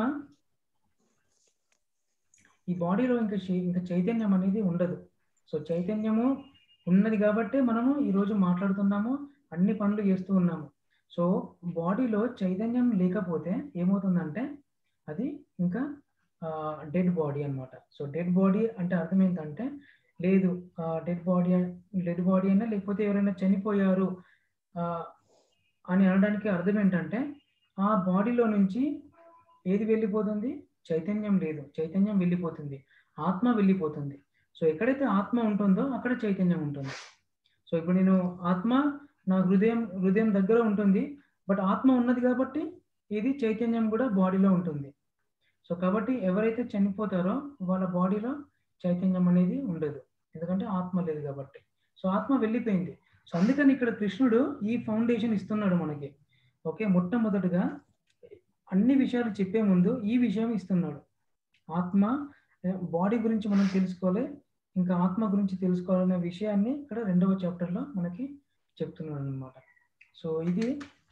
ఈ బాడీలో ఇంకా చైతన్యం అనేది ఉండదు. సో చైతన్యము ఉన్నది కాబట్టి మనము ఈరోజు మాట్లాడుతున్నాము, అన్ని పనులు చేస్తూ ఉన్నాము. సో బాడీలో చైతన్యం లేకపోతే ఏమవుతుందంటే అది ఇంకా డెడ్ బాడీ అన్నమాట. సో డెడ్ బాడీ అంటే అర్థం ఏంటంటే, లేదు డెడ్ బాడీ అయినా లేకపోతే ఎవరైనా చనిపోయారు అని అనడానికి అర్థం ఏంటంటే ఆ బాడీలో నుంచి ఏది వెళ్ళిపోతుంది? చైతన్యం లేదు, చైతన్యం వెళ్ళిపోతుంది, ఆత్మ వెళ్ళిపోతుంది. సో ఎక్కడైతే ఆత్మ ఉంటుందో అక్కడ చైతన్యం ఉంటుంది. సో ఇప్పుడు నేను ఆత్మ నా హృదయం దగ్గర ఉంటుంది, బట్ ఆత్మ ఉన్నది కాబట్టి ఇది చైతన్యం కూడా బాడీలో ఉంటుంది. సో కాబట్టి ఎవరైతే చనిపోతారో వాళ్ళ బాడీలో చైతన్యం అనేది ఉండదు, ఎందుకంటే ఆత్మ లేదు కాబట్టి. సో ఆత్మ వెళ్ళిపోయింది. సో అందుకని ఇక్కడ కృష్ణుడు ఈ ఫౌండేషన్ ఇస్తున్నాడు మనకి. ఓకే, మొట్టమొదటిగా అన్ని విషయాలు చెప్పే ముందు ఈ విషయం ఇస్తున్నాడు. ఆత్మ బాడీ గురించి మనం తెలుసుకోవాలి, ఇంకా ఆత్మ గురించి తెలుసుకోవాలనే విషయాన్ని ఇక్కడ 2వ చాప్టర్లో మనకి చెప్తున్నాడు అనమాట. సో ఇది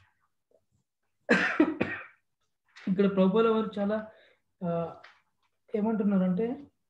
ఇక్కడ ప్రభువుల వారు చాలా ఏమంటున్నారంటే,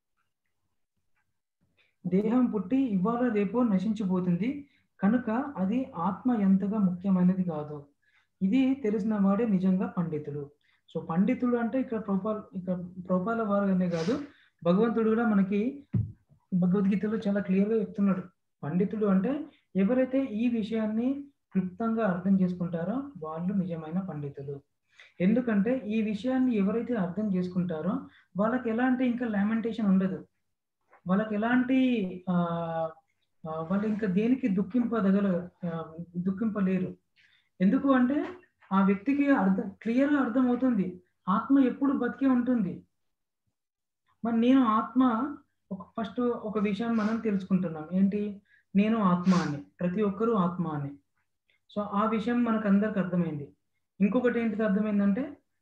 దేహం పుట్టి ఇవాళ రేపో నశించిపోతుంది కనుక అది ఆత్మ ఎంతగా ముఖ్యమైనది కాదు. ఇది తెలిసిన వాడే నిజంగా పండితుడు. సో పండితుడు అంటే ఇక్కడ ప్రభుపాల వారు అనే కాదు, భగవంతుడు కూడా మనకి భగవద్గీతలో చాలా క్లియర్గా చెప్తున్నాడు. పండితుడు అంటే ఎవరైతే ఈ విషయాన్ని క్లుప్తంగా అర్థం చేసుకుంటారో వాళ్ళు నిజమైన పండితులు. ఎందుకంటే ఈ విషయాన్ని ఎవరైతే అర్థం చేసుకుంటారో వాళ్ళకి ఎలాంటి ఇంకా లామెంటేషన్ ఉండదు, వాళ్ళకి ఎలాంటి వాళ్ళు ఇంకా దేనికి దుఃఖింపలేరు. ఎందుకు అంటే ఆ వ్యక్తికి క్లియర్గా అర్థం అవుతుంది ఆత్మ ఎప్పుడు బతికే ఉంటుంది. మరి నేను ఆత్మ ఫస్ట్ ఒక విషయం మనం తెలుసుకుంటున్నాం, ఏంటి? నేను ఆత్మ అని, ప్రతి ఒక్కరూ ఆత్మ అని. సో ఆ విషయం మనకు అందరికి అర్థమైంది. ఇంకొకటి ఏంటిది అర్థమైందంటే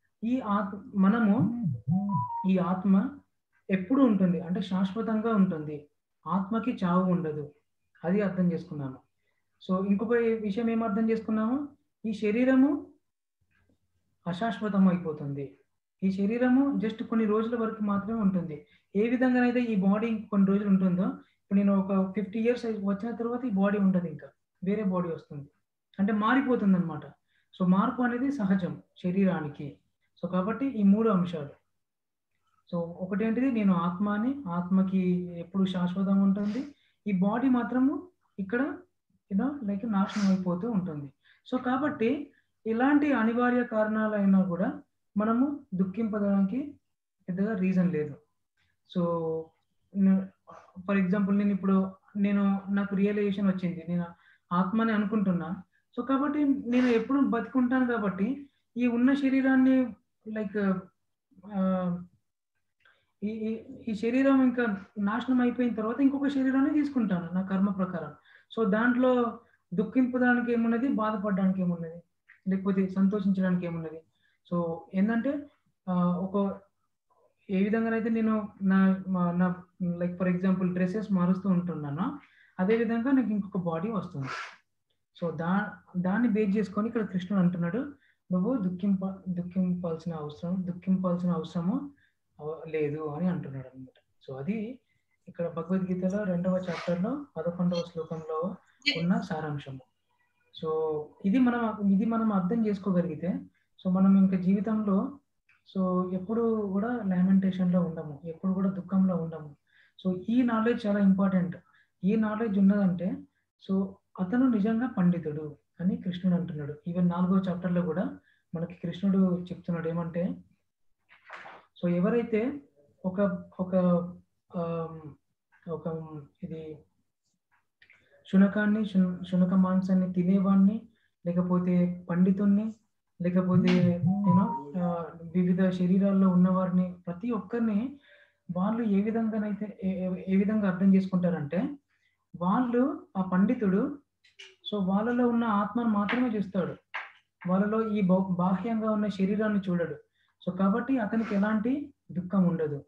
ఈ ఆత్మ ఎప్పుడు ఉంటుంది అంటే శాశ్వతంగా ఉంటుంది, ఆత్మకి చావు ఉండదు. అది అర్థం చేసుకున్నాము. సో ఇంకొక విషయం ఏం అర్థం చేసుకున్నాము? ఈ శరీరము అశాశ్వతం అయిపోతుంది, ఈ శరీరము జస్ట్ కొన్ని రోజుల వరకు మాత్రమే ఉంటుంది. ఏ విధంగానైతే ఈ బాడీ కొన్ని రోజులు ఉంటుందో, ఇప్పుడు నేను ఒక 50 years వచ్చిన తర్వాత ఈ బాడీ ఉండదు, ఇంకా వేరే బాడీ వస్తుంది, అంటే మారిపోతుంది అనమాట. సో మార్పు అనేది సహజం శరీరానికి. సో కాబట్టి ఈ 3 అంశాలు. సో ఒకటి ఏంటిది? నేను ఆత్మ అని, ఆత్మకి ఎప్పుడు శాశ్వతంగా ఉంటుంది, ఈ బాడీ మాత్రము ఇక్కడ లైక్ నాశనం అయిపోతూ ఉంటుంది. సో కాబట్టి ఇలాంటి అనివార్య కారణాలైనా కూడా మనము దుఃఖింపడానికి పెద్దగా రీజన్ లేదు. సో ఫర్ ఎగ్జాంపుల్ నాకు రియలైజేషన్ వచ్చింది, నేను ఆత్మని అనుకుంటున్నా. సో కాబట్టి నేను ఎప్పుడు బతికుంటాను కాబట్టి ఈ ఉన్న శరీరాన్ని లైక్ ఈ శరీరం ఇంకా నాశనం అయిపోయిన తర్వాత ఇంకొక శరీరాన్ని తీసుకుంటాను నా కర్మ ప్రకారం. సో దాంట్లో దుఃఖింపడానికి ఏమున్నది, బాధపడడానికి ఏమున్నది, లేకపోతే సంతోషించడానికి ఏమున్నది? సో ఏంటంటే ఏ విధంగానైతే నేను నా లైక్ ఫర్ ఎగ్జాంపుల్ డ్రెస్సెస్ మారుస్తూ ఉంటున్నానో అదే విధంగా నాకు ఇంకొక బాడీ వస్తుంది. సో దాన్ని బేస్ చేసుకొని ఇక్కడ కృష్ణుడు అంటున్నాడు, నువ్వు దుఃఖింపాల్సిన అవసరము లేదు అని అంటున్నాడు అనమాట. సో అది ఇక్కడ భగవద్గీతలో 2వ చాప్టర్లో 11వ శ్లోకంలో ఉన్న సారాంశము. సో ఇది మనం అర్థం చేసుకోగలిగితే సో మనం ఇంకా జీవితంలో సో ఎప్పుడు కూడా లామెంటేషన్లో ఉండము, ఎప్పుడు కూడా దుఃఖంలో ఉండము. సో ఈ నాలెడ్జ్ చాలా ఇంపార్టెంట్. ఈ నాలెడ్జ్ ఉన్నదంటే సో అతను నిజంగా పండితుడు అని కృష్ణుడు అంటున్నాడు. ఈవెన్ 4వ చాప్టర్లో కూడా మనకి కృష్ణుడు చెప్తున్నాడు ఏమంటే, సో ఎవరైతే ఒక ఒక ఒక ఇది శునక మాంసాన్ని తినేవాడిని, లేకపోతే పండితుణ్ణి, లేకపోతే యూనో వివిధ శరీరాల్లో ఉన్నవారిని, ప్రతి ఒక్కరిని వాళ్ళు ఏ విధంగా అర్థం చేసుకుంటారంటే, వాళ్ళు ఆ పండితుడు సో వాళ్ళలో ఉన్న ఆత్మను మాత్రమే చూస్తాడు, వాళ్ళలో ఈ బాహ్యంగా ఉన్న శరీరాన్ని చూడడు. సో కాబట్టి అతనికి ఎలాంటి దుఃఖం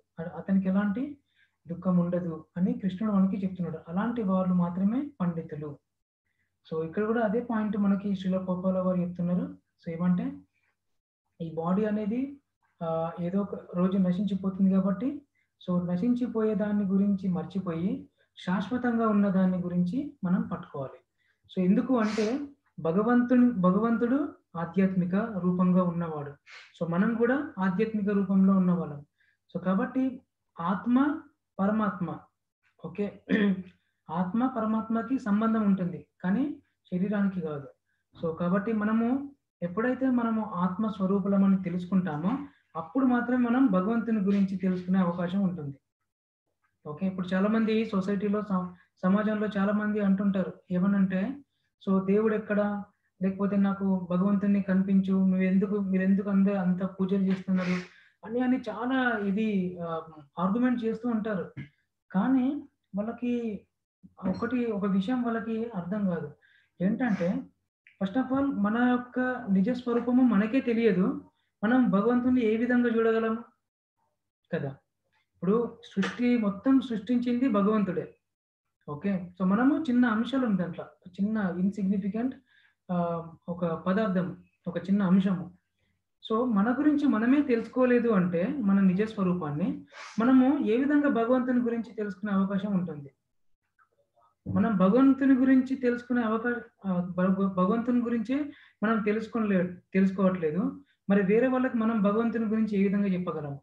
ఉండదు అని కృష్ణుడు మనకి చెప్తున్నాడు. అలాంటి వాళ్ళు మాత్రమే పండితులు. సో ఇక్కడ కూడా అదే పాయింట్ మనకి శ్రీల గోపాల వారు చెప్తున్నారు. సో ఏమంటే ఈ బాడీ అనేది ఏదో ఒక రోజు నశించిపోతుంది కాబట్టి సో నశించిపోయే దాన్ని గురించి మర్చిపోయి శాశ్వతంగా ఉన్న దాని గురించి మనం పట్టుకోవాలి. సో ఎందుకు అంటే భగవంతుడు ఆధ్యాత్మిక రూపంగా ఉన్నవాడు. సో మనం కూడా ఆధ్యాత్మిక రూపంలో ఉన్నవాళ్ళం. సో కాబట్టి ఆత్మ పరమాత్మ, ఓకే, ఆత్మ పరమాత్మకి సంబంధం ఉంటుంది కానీ శరీరానికి కాదు. సో కాబట్టి ఎప్పుడైతే మనము ఆత్మ స్వరూపులమని తెలుసుకుంటామో అప్పుడు మాత్రమే మనం భగవంతుని గురించి తెలుసుకునే అవకాశం ఉంటుంది. ఓకే, ఇప్పుడు చాలా మంది సొసైటీలో సమాజంలో చాలా మంది అంటుంటారు ఏమనంటే, సో దేవుడు ఎక్కడ, లేకపోతే నాకు భగవంతుని కనిపించు, మీరెందుకు అంత పూజలు చేస్తున్నారు అని చాలా ఇది ఆర్గ్యుమెంట్ చేస్తూ ఉంటారు. కానీ వాళ్ళకి ఒక విషయం వాళ్ళకి అర్థం కాదు. ఏంటంటే ఫస్ట్ ఆఫ్ ఆల్ మన యొక్క నిజ స్వరూపము మనకే తెలియదు, మనం భగవంతుని ఏ విధంగా చూడగలము కదా. ఇప్పుడు సృష్టి మొత్తం సృష్టించింది భగవంతుడే. ఓకే, సో మనము చిన్న అంశాలు ఉంది దాంట్లో, చిన్న ఇన్సిగ్నిఫికెంట్ ఒక పదార్థం, ఒక చిన్న అంశము. సో మన గురించి మనమే తెలుసుకోలేదు అంటే మన నిజ స్వరూపాన్ని మనము ఏ విధంగా భగవంతుని గురించి తెలుసుకునే అవకాశం ఉంటుంది. మనం భగవంతుని గురించి తెలుసుకునే భగవంతుని గురించి మనం తెలుసుకోవట్లేదు, మరి వేరే వాళ్ళకి మనం భగవంతుని గురించి ఏ విధంగా చెప్పగలము?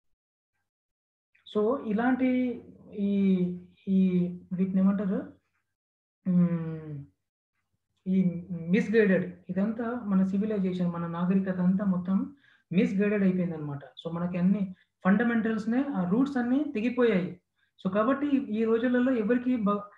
సో ఇలాంటి ఈ వీటిని ఏమంటారు, ఈ మిస్గైడెడ్, ఇదంతా మన సివిలైజేషన్, మన నాగరికత అంతా మొత్తం మిస్గైడెడ్ అయిపోయింది అనమాట. సో మనకి అన్ని ఫండమెంటల్స్నే, ఆ రూట్స్ అన్ని తెగిపోయాయి. సో కాబట్టి ఈ రోజులలో ఎవరికి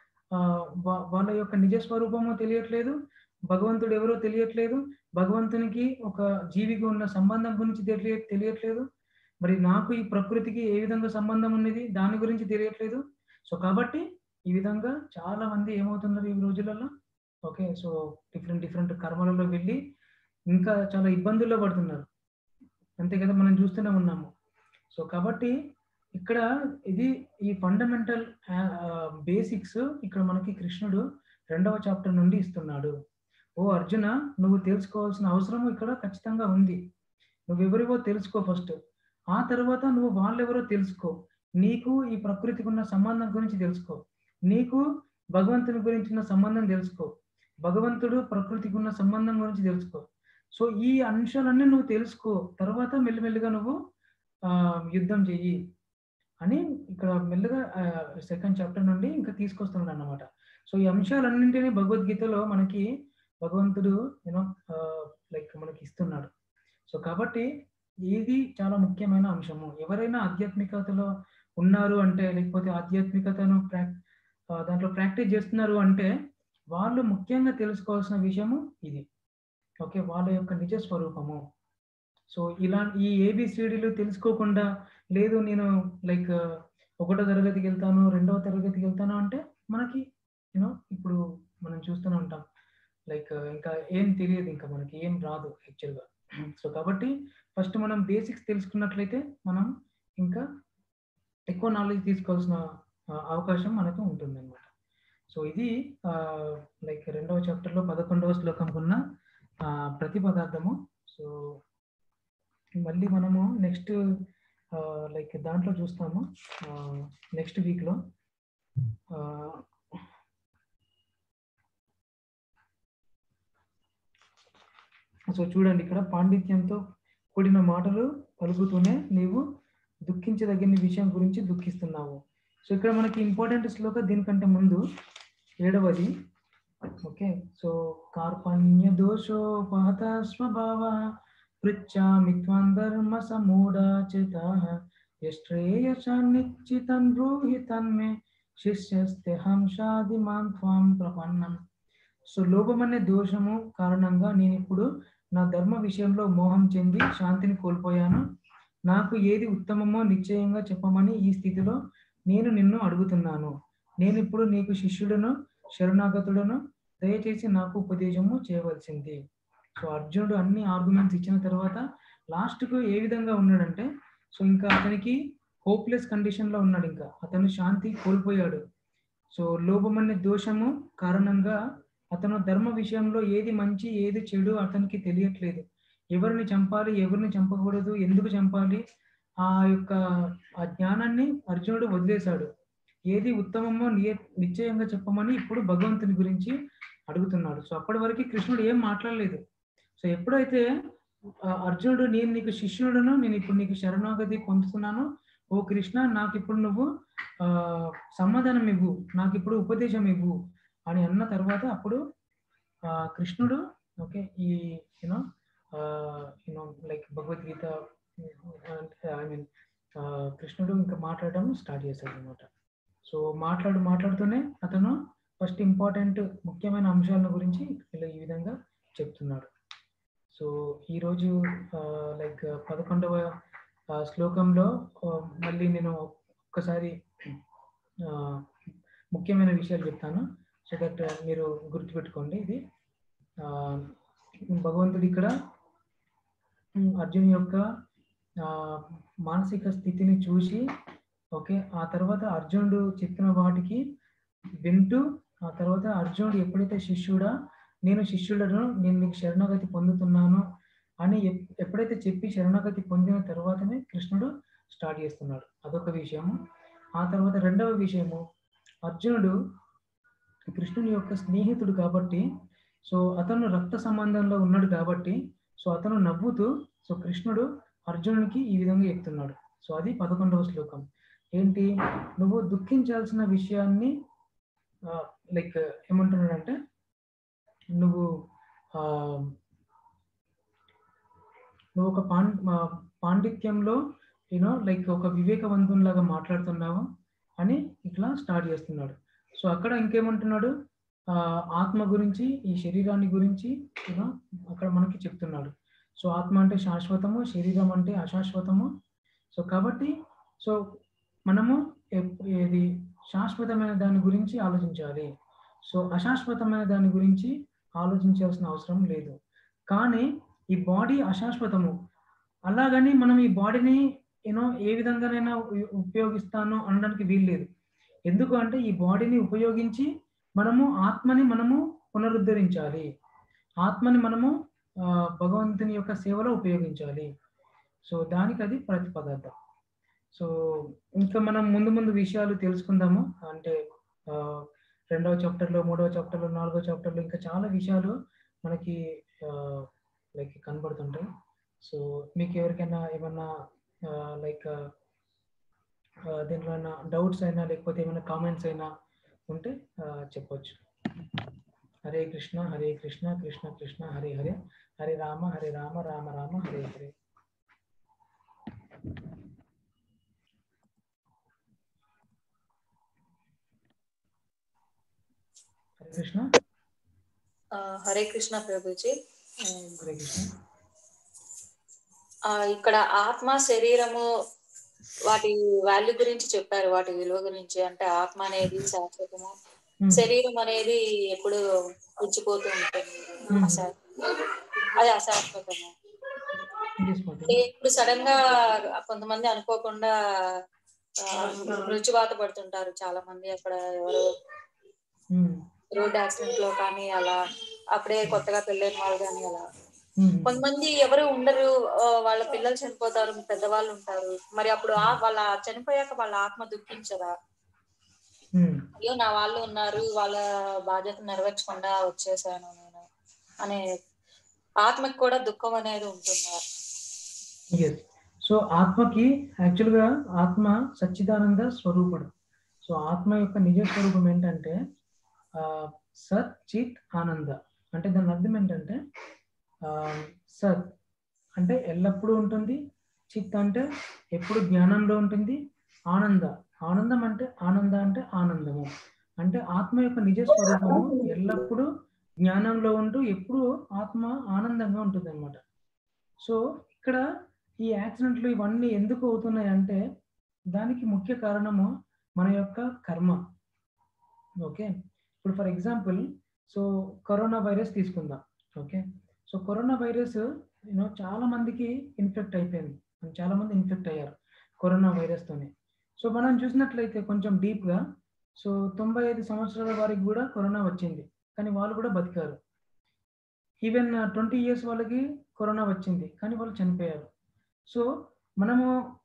వాళ్ళ యొక్క నిజ స్వరూపము తెలియట్లేదు, భగవంతుడు ఎవరో తెలియట్లేదు, భగవంతునికి ఒక జీవికి ఉన్న సంబంధం గురించి తెలియట్లేదు, మరి నాకు ఈ ప్రకృతికి ఏ విధంగా సంబంధం ఉన్నది దాని గురించి తెలియట్లేదు. సో కాబట్టి ఈ విధంగా చాలా మంది ఏమవుతున్నారు ఈ రోజులలో, ఓకే, సో డిఫరెంట్ కర్మలలో వెళ్ళి ఇంకా చాలా ఇబ్బందుల్లో పడుతున్నారు, అంతే కదా, మనం చూస్తూనే ఉన్నాము. సో కాబట్టి ఇక్కడ ఈ ఫండమెంటల్ బేసిక్స్ ఇక్కడ మనకి కృష్ణుడు 2వ చాప్టర్ నుండి ఇస్తున్నాడు. ఓ అర్జున, నువ్వు తెలుసుకోవాల్సిన అవసరం ఇక్కడ ఖచ్చితంగా ఉంది. నువ్వెవరివో తెలుసుకో ఫస్ట్, ఆ తర్వాత నువ్వు వాళ్ళెవరో తెలుసుకో, నీకు ఈ ప్రకృతికి ఉన్న సంబంధం గురించి తెలుసుకో, నీకు భగవంతుని గురించి ఉన్న సంబంధం తెలుసుకో, భగవంతుడు ప్రకృతికి ఉన్న సంబంధం గురించి తెలుసుకో. సో ఈ అంశాలన్నీ నువ్వు తెలుసుకో, తర్వాత మెల్లిమెల్లిగా నువ్వు యుద్ధం చెయ్యి అని ఇక్కడ మెల్లగా 2nd చాప్టర్ నుండి ఇంకా తీసుకొస్తున్నాడు అన్నమాట. సో ఈ అంశాలన్నింటినీ భగవద్గీతలో మనకి భగవంతుడు మనకి ఇస్తున్నాడు. సో కాబట్టి ఇది చాలా ముఖ్యమైన అంశము. ఎవరైనా ఆధ్యాత్మికతలో ఉన్నారు అంటే, లేకపోతే ఆధ్యాత్మికతను దాంట్లో ప్రాక్టీస్ చేస్తున్నారు అంటే వాళ్ళు ముఖ్యంగా తెలుసుకోవాల్సిన విషయము ఇది. ఓకే, వాళ్ళ యొక్క నిజ స్వరూపము. సో ఈ ఏబిసిడీలు తెలుసుకోకుండా, లేదు నేను 1వ తరగతికి వెళ్తాను, 2వ తరగతికి వెళ్తాను అంటే మనకి ఇప్పుడు మనం చూస్తూనే ఉంటాం, ఇంకా ఏం తెలియదు, ఇంకా మనకి ఏం రాదు యాక్చువల్గా. సో కాబట్టి ఫస్ట్ మనం బేసిక్స్ తెలుసుకున్నట్లయితే మనం ఇంకా ఎక్కువ నాలెడ్జ్ తీసుకోవాల్సిన అవకాశం మనకు ఉంటుంది అనమాట. సో ఇది 2వ చాప్టర్లో 11వ శ్లోకంకు ఉన్న ప్రతి పదార్థము. సో మళ్ళీ మనము నెక్స్ట్ దాంట్లో చూస్తాము నెక్స్ట్ వీక్లో. సో చూడండి, ఇక్కడ పాండిత్యంతో కూడిన మాటలు పలుకుతూనే నీవు దుఃఖించదగిన విషయం గురించి దుఃఖిస్తున్నావు. సో ఇక్కడ మనకి ఇంపార్టెంట్ శ్లోక దీనికంటే ముందు 7వది. ఓకే, సో కార్పణ్య దోషోపహత స్వభావ పృచ్ఛామి త్వం ధర్మ సమూఢాచితాః యశ్రేయశాన్నిశ్చితం బ్రూహి తన్మే శిష్యస్తే హంసాదిమాన్ త్వం ప్రపన్నం. సో లోభం అనే దోషము కారణంగా నేను ఇప్పుడు నా ధర్మ విషయంలో మోహం చెంది శాంతిని కోల్పోయాను. నాకు ఏది ఉత్తమమో నిశ్చయంగా చెప్పమని ఈ స్థితిలో నేను నిన్ను అడుగుతున్నాను. నేను ఇప్పుడు నీకు శిష్యుడను శరణాగతుడను, దయచేసి నాకు ఉపదేశము చేయవలసింది. సో అర్జునుడు అన్ని ఆర్గ్యుమెంట్స్ ఇచ్చిన తర్వాత లాస్ట్కు ఏ విధంగా ఉన్నాడంటే, సో ఇంకా అతనికి హోప్లెస్ కండిషన్లో ఉన్నాడు, ఇంకా అతను శాంతి కోల్పోయాడు. సో లోభం అనే దోషము కారణంగా అతను ధర్మ విషయంలో ఏది మంచి ఏది చెడు అతనికి తెలియట్లేదు. ఎవరిని చంపాలి, ఎవరిని చంపకూడదు, ఎందుకు చంపాలి, ఆ యొక్క ఆ జ్ఞానాన్ని అర్జునుడు వదిలేశాడు. ఏది ఉత్తమమో నిశ్చయంగా చెప్పమని ఇప్పుడు భగవంతుని గురించి అడుగుతున్నాడు. సో అప్పటి వరకు కృష్ణుడు ఏం మాట్లాడలేదు. సో ఎప్పుడైతే అర్జునుడు నేను నీకు శిష్యుడును, నేను ఇప్పుడు నీకు శరణాగతి పొందుతున్నాను, ఓ కృష్ణ నాకు ఇప్పుడు నువ్వు సమాధానం ఇవ్వు, నాకు ఇప్పుడు ఉపదేశం ఇవ్వు అని అన్న తర్వాత అప్పుడు కృష్ణుడు ఓకే ఈ you know like Bhagavad Gita I mean కృష్ణుడు ఇంకా మాట్లాడడం స్టార్ట్ చేశాడు అనమాట. సో మాట్లాడుతూనే అతను ఫస్ట్ ఇంపార్టెంట్ ముఖ్యమైన అంశాల గురించి ఇలా ఈ విధంగా చెప్తున్నాడు. సో ఈరోజు లైక్ 11వ శ్లోకంలో మళ్ళీ నేను ఒక్కసారి ముఖ్యమైన విషయాలు చెప్తాను, సో దట్ మీరు గుర్తుపెట్టుకోండి. ఇది భగవంతుడు ఇక్కడ అర్జున్ యొక్క మానసిక స్థితిని చూసి ఓకే ఆ తర్వాత అర్జునుడు చెప్పిన వాటికి వింటూ ఆ తర్వాత అర్జునుడు ఎప్పుడైతే శిష్యుడా నేను శిష్యులను నేను నీకు శరణాగతి పొందుతున్నాను అని ఎప్పుడైతే చెప్పి శరణాగతి పొందిన తర్వాతనే కృష్ణుడు స్టార్ట్ చేస్తున్నాడు. అదొక విషయము. ఆ తర్వాత రెండవ విషయము, అర్జునుడు కృష్ణుని యొక్క స్నేహితుడు కాబట్టి, సో అతను రక్త సంబంధంలో ఉన్నాడు కాబట్టి, సో అతను నవ్వుతూ సో కృష్ణుడు అర్జునునికి ఈ విధంగా చెప్తున్నాడు. సో అది 11వ శ్లోకం. ఏంటి, నువ్వు దుఃఖించాల్సిన విషయాన్ని లైక్ ఏమంటున్నాడంటే, నువ్వు ఒక పాండిత్యంలో యూనో లైక్ ఒక వివేకవంతునిలాగా మాట్లాడుతున్నావు అని ఇట్లా స్టార్ట్ చేస్తున్నాడు. సో అక్కడ ఇంకేమంటున్నాడు, ఆత్మ గురించి ఈ శరీరాన్ని గురించి యూనో అక్కడ మనకి చెప్తున్నాడు. సో ఆత్మ అంటే శాశ్వతము, శరీరం అంటే అశాశ్వతము. సో కాబట్టి సో మనము ఏది శాశ్వతమైన దాని గురించి ఆలోచించాలి, సో అశాశ్వతమైన దాని గురించి ఆలోచించాల్సిన అవసరం లేదు. కానీ ఈ బాడీ అశాశ్వతము, అలాగని మనం ఈ బాడీని యూనో ఏ విధంగానైనా ఉపయోగిస్తాను అనడానికి వీల్లేదు. ఎందుకు అంటే ఈ బాడీని ఉపయోగించి మనము ఆత్మని మనము పునరుద్ధరించాలి, ఆత్మని మనము భగవంతుని యొక్క సేవలో ఉపయోగించాలి. సో దానికి అది ప్రతిపదార్థం. సో ఇంకా మనం ముందు విషయాలు తెలుసుకుందాము. అంటే 2వ చాప్టర్లో, 3వ చాప్టర్లో, 4వ చాప్టర్లో ఇంకా చాలా విషయాలు మనకి లైక్ కనబడుతుంటాయి. సో మీకు ఎవరికైనా ఏమన్నా లైక్ దీంట్లో అయినా డౌట్స్ అయినా లేకపోతే ఏమైనా కామెంట్స్ అయినా ఉంటే చెప్పొచ్చు. హరే కృష్ణ హరే కృష్ణ కృష్ణ కృష్ణ హరే హరే, హరే రామ రామ రామ హరే హరే. హరే కృష్ణ. హరే కృష్ణ ప్రభుజీ. హరే కృష్ణ. ఇక్కడ ఆత్మ శరీరము వాటి వాల్యూ గురించి చెప్పారు, వాటి విలువ గురించి. అంటే ఆత్మ అనేది శాశ్వతము, శరీరం అనేది ఎప్పుడు పుచ్చిపోతూ ఉంటుంది, అది అశాశ్వతము. ఇప్పుడు సడన్ గా కొంతమంది అనుకోకుండా మృత్యువాత పడుతుంటారు చాలా మంది. అక్కడ ఎవరు రోడ్ యాక్సిడెంట్ లో కానీ అలా అప్పుడే కొత్తగా పెళ్ళైన వాళ్ళు కానీ అలా కొంతమంది ఎవరు ఉండరు, వాళ్ళ పిల్లలు చనిపోతారు, పెద్దవాళ్ళు ఉంటారు. మరి అప్పుడు వాళ్ళ చనిపోయాక వాళ్ళ ఆత్మ దుఃఖించదా? అయ్యో నా వాళ్ళు ఉన్నారు, వాళ్ళ బాధ్యత నెరవేర్చకుండా వచ్చేసాను నేను అనే ఆత్మకి కూడా దుఃఖం అనేది ఉంటుందా? సో ఆత్మకి యాక్చువల్గా ఆత్మ సచ్చిదానంద స్వరూపుడు. సో ఆత్మ యొక్క నిజ స్వరూపం ఏంటంటే సత్ చిత్ ఆనంద. అంటే దాని అర్థం ఏంటంటే సత్ అంటే ఎల్లప్పుడూ ఉంటుంది, చిత్ అంటే ఎప్పుడు జ్ఞానంలో ఉంటుంది, ఆనందం అంటే ఆనందము. అంటే ఆత్మ యొక్క నిజ స్వరూపము ఎల్లప్పుడూ జ్ఞానంలో ఉంటూ ఎప్పుడు ఆత్మ ఆనందంగా ఉంటుంది అనమాట. సో ఇక్కడ ఈ యాక్సిడెంట్లు ఇవన్నీ ఎందుకు అవుతున్నాయి అంటే దానికి ముఖ్య కారణము మన యొక్క కర్మ. ఓకే, ఇప్పుడు for example so corona virus తీసుకుందాం. ఓకే, సో కరోనా వైరస్ చాలా మందికి ఇన్ఫెక్ట్ అయిపోయింది, చాలా మంది ఇన్ఫెక్ట్ అయ్యారు కరోనా వైరస్తోనే. సో మనం చూసినట్లయితే కొంచెం డీప్గా సో 95 సంవత్సరాల వారికి కూడా కరోనా వచ్చింది, కానీ వాళ్ళు కూడా బతికారు. ఈవెన్ 20 years వాళ్ళకి కరోనా వచ్చింది, కానీ వాళ్ళు చనిపోయారు. సో మనము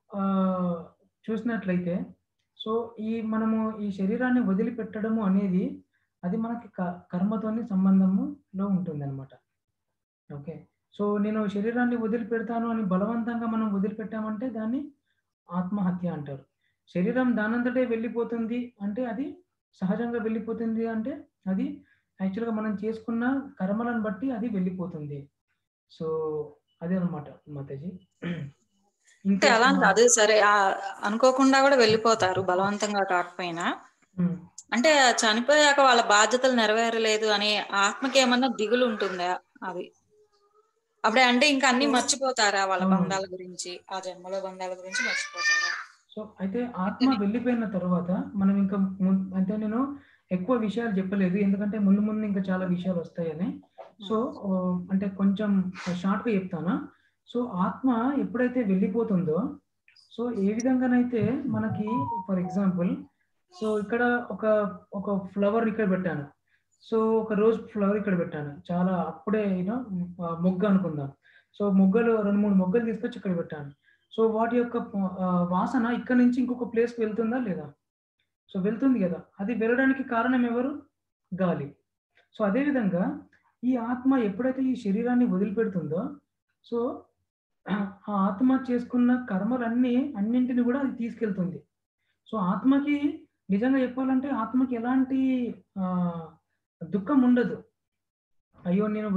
చూసినట్లయితే సో మనము ఈ శరీరాన్ని వదిలిపెట్టడము అనేది అది మనకి కర్మతోని సంబంధములో ఉంటుంది అనమాట. ఓకే, సో నేను శరీరాన్ని వదిలిపెడతాను అని బలవంతంగా మనం వదిలిపెట్టామంటే దాన్ని ఆత్మహత్య అంటారు. శరీరం దానంతటే వెళ్ళిపోతుంది అంటే అది సహజంగా వెళ్ళిపోతుంది, అంటే అది యాక్చువల్గా మనం చేసుకున్న కర్మలను బట్టి అది వెళ్ళిపోతుంది. సో అదే అనమాట మాతాజీ. అంటే అలా కాదు సరే, అనుకోకుండా కూడా వెళ్ళిపోతారు బలవంతంగా కాకపోయినా. అంటే చనిపోయాక వాళ్ళ బాధ్యతలు నెరవేరలేదు అని ఆత్మకి ఏమన్నా దిగులు ఉంటుందా? అది అప్పుడే అంటే ఇంకా అన్ని మర్చిపోతారా? వాళ్ళ బంధాల గురించి, ఆ జన్మలో బంధాల గురించి మర్చిపోతారా? సో అయితే ఆత్మ వెళ్ళిపోయిన తర్వాత మనం ఇంకా అంటే నేను ఎక్కువ విషయాలు చెప్పలేదు, ఎందుకంటే ముందు ఇంకా చాలా విషయాలు వస్తాయని. సో అంటే కొంచెం షార్ట్గా చెప్తానా. సో ఆత్మ ఎప్పుడైతే వెళ్ళిపోతుందో సో ఏ విధంగానైతే మనకి ఫర్ ఎగ్జాంపుల్ సో ఇక్కడ ఒక ఫ్లవర్ ఇక్కడ పెట్టాను, సో ఒక రోజ్ ఫ్లవర్ ఇక్కడ పెట్టాను, చాలా అప్పుడే మొగ్గ అనుకుందాం. సో మొగ్గలు 2-3 మొగ్గలు తీసుకొచ్చి ఇక్కడ పెట్టాను. సో వాటి యొక్క వాసన ఇక్కడ నుంచి ఇంకొక ప్లేస్కి వెళ్తుందా లేదా? సో వెళ్తుంది కదా. అది వెళ్ళడానికి కారణం ఎవరు? గాలి. సో అదేవిధంగా ఈ ఆత్మ ఎప్పుడైతే ఈ శరీరాన్ని వదిలిపెడుతుందో సో ఆ ఆత్మ చేసుకున్న అన్నింటిని కూడా అది తీసుకెళ్తుంది. సో ఆత్మకి నిజంగా చెప్పాలంటే ఆత్మకి ఎలాంటి దుఃఖం ఉండదు. అయ్యో నేను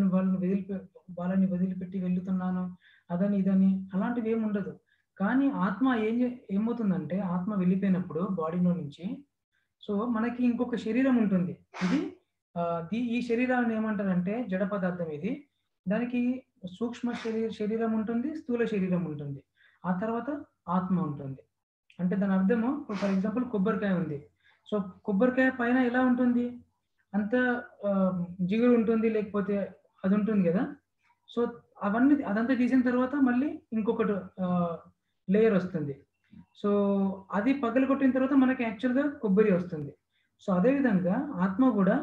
వాళ్ళని వదిలిపెట్టి వెళ్తున్నాను అదని ఇదని అలాంటివి ఏమి ఉండదు. కానీ ఆత్మ ఏమవుతుందంటే ఆత్మ వెళ్ళిపోయినప్పుడు బాడీలో నుంచి సో మనకి ఇంకొక శరీరం ఉంటుంది. ఈ శరీరాన్ని ఏమంటారంటే జడ పదార్థం. ఇది దానికి సూక్ష్మ శరీరం ఉంటుంది, స్థూల శరీరం ఉంటుంది, ఆ తర్వాత ఆత్మ ఉంటుంది. అంటే దాని అర్థము ఫర్ ఎగ్జాంపుల్ కొబ్బరికాయ ఉంది. సో కొబ్బరికాయ పైన ఎలా ఉంటుంది? అంత జిగురు ఉంటుంది, లేకపోతే అది ఉంటుంది కదా. సో అదంతా తీసిన తర్వాత మళ్ళీ ఇంకొకటి లేయర్ వస్తుంది. సో అది పగలు కొట్టిన తర్వాత మనకి యాక్చువల్గా కొబ్బరి వస్తుంది. సో అదేవిధంగా ఆత్మ కూడా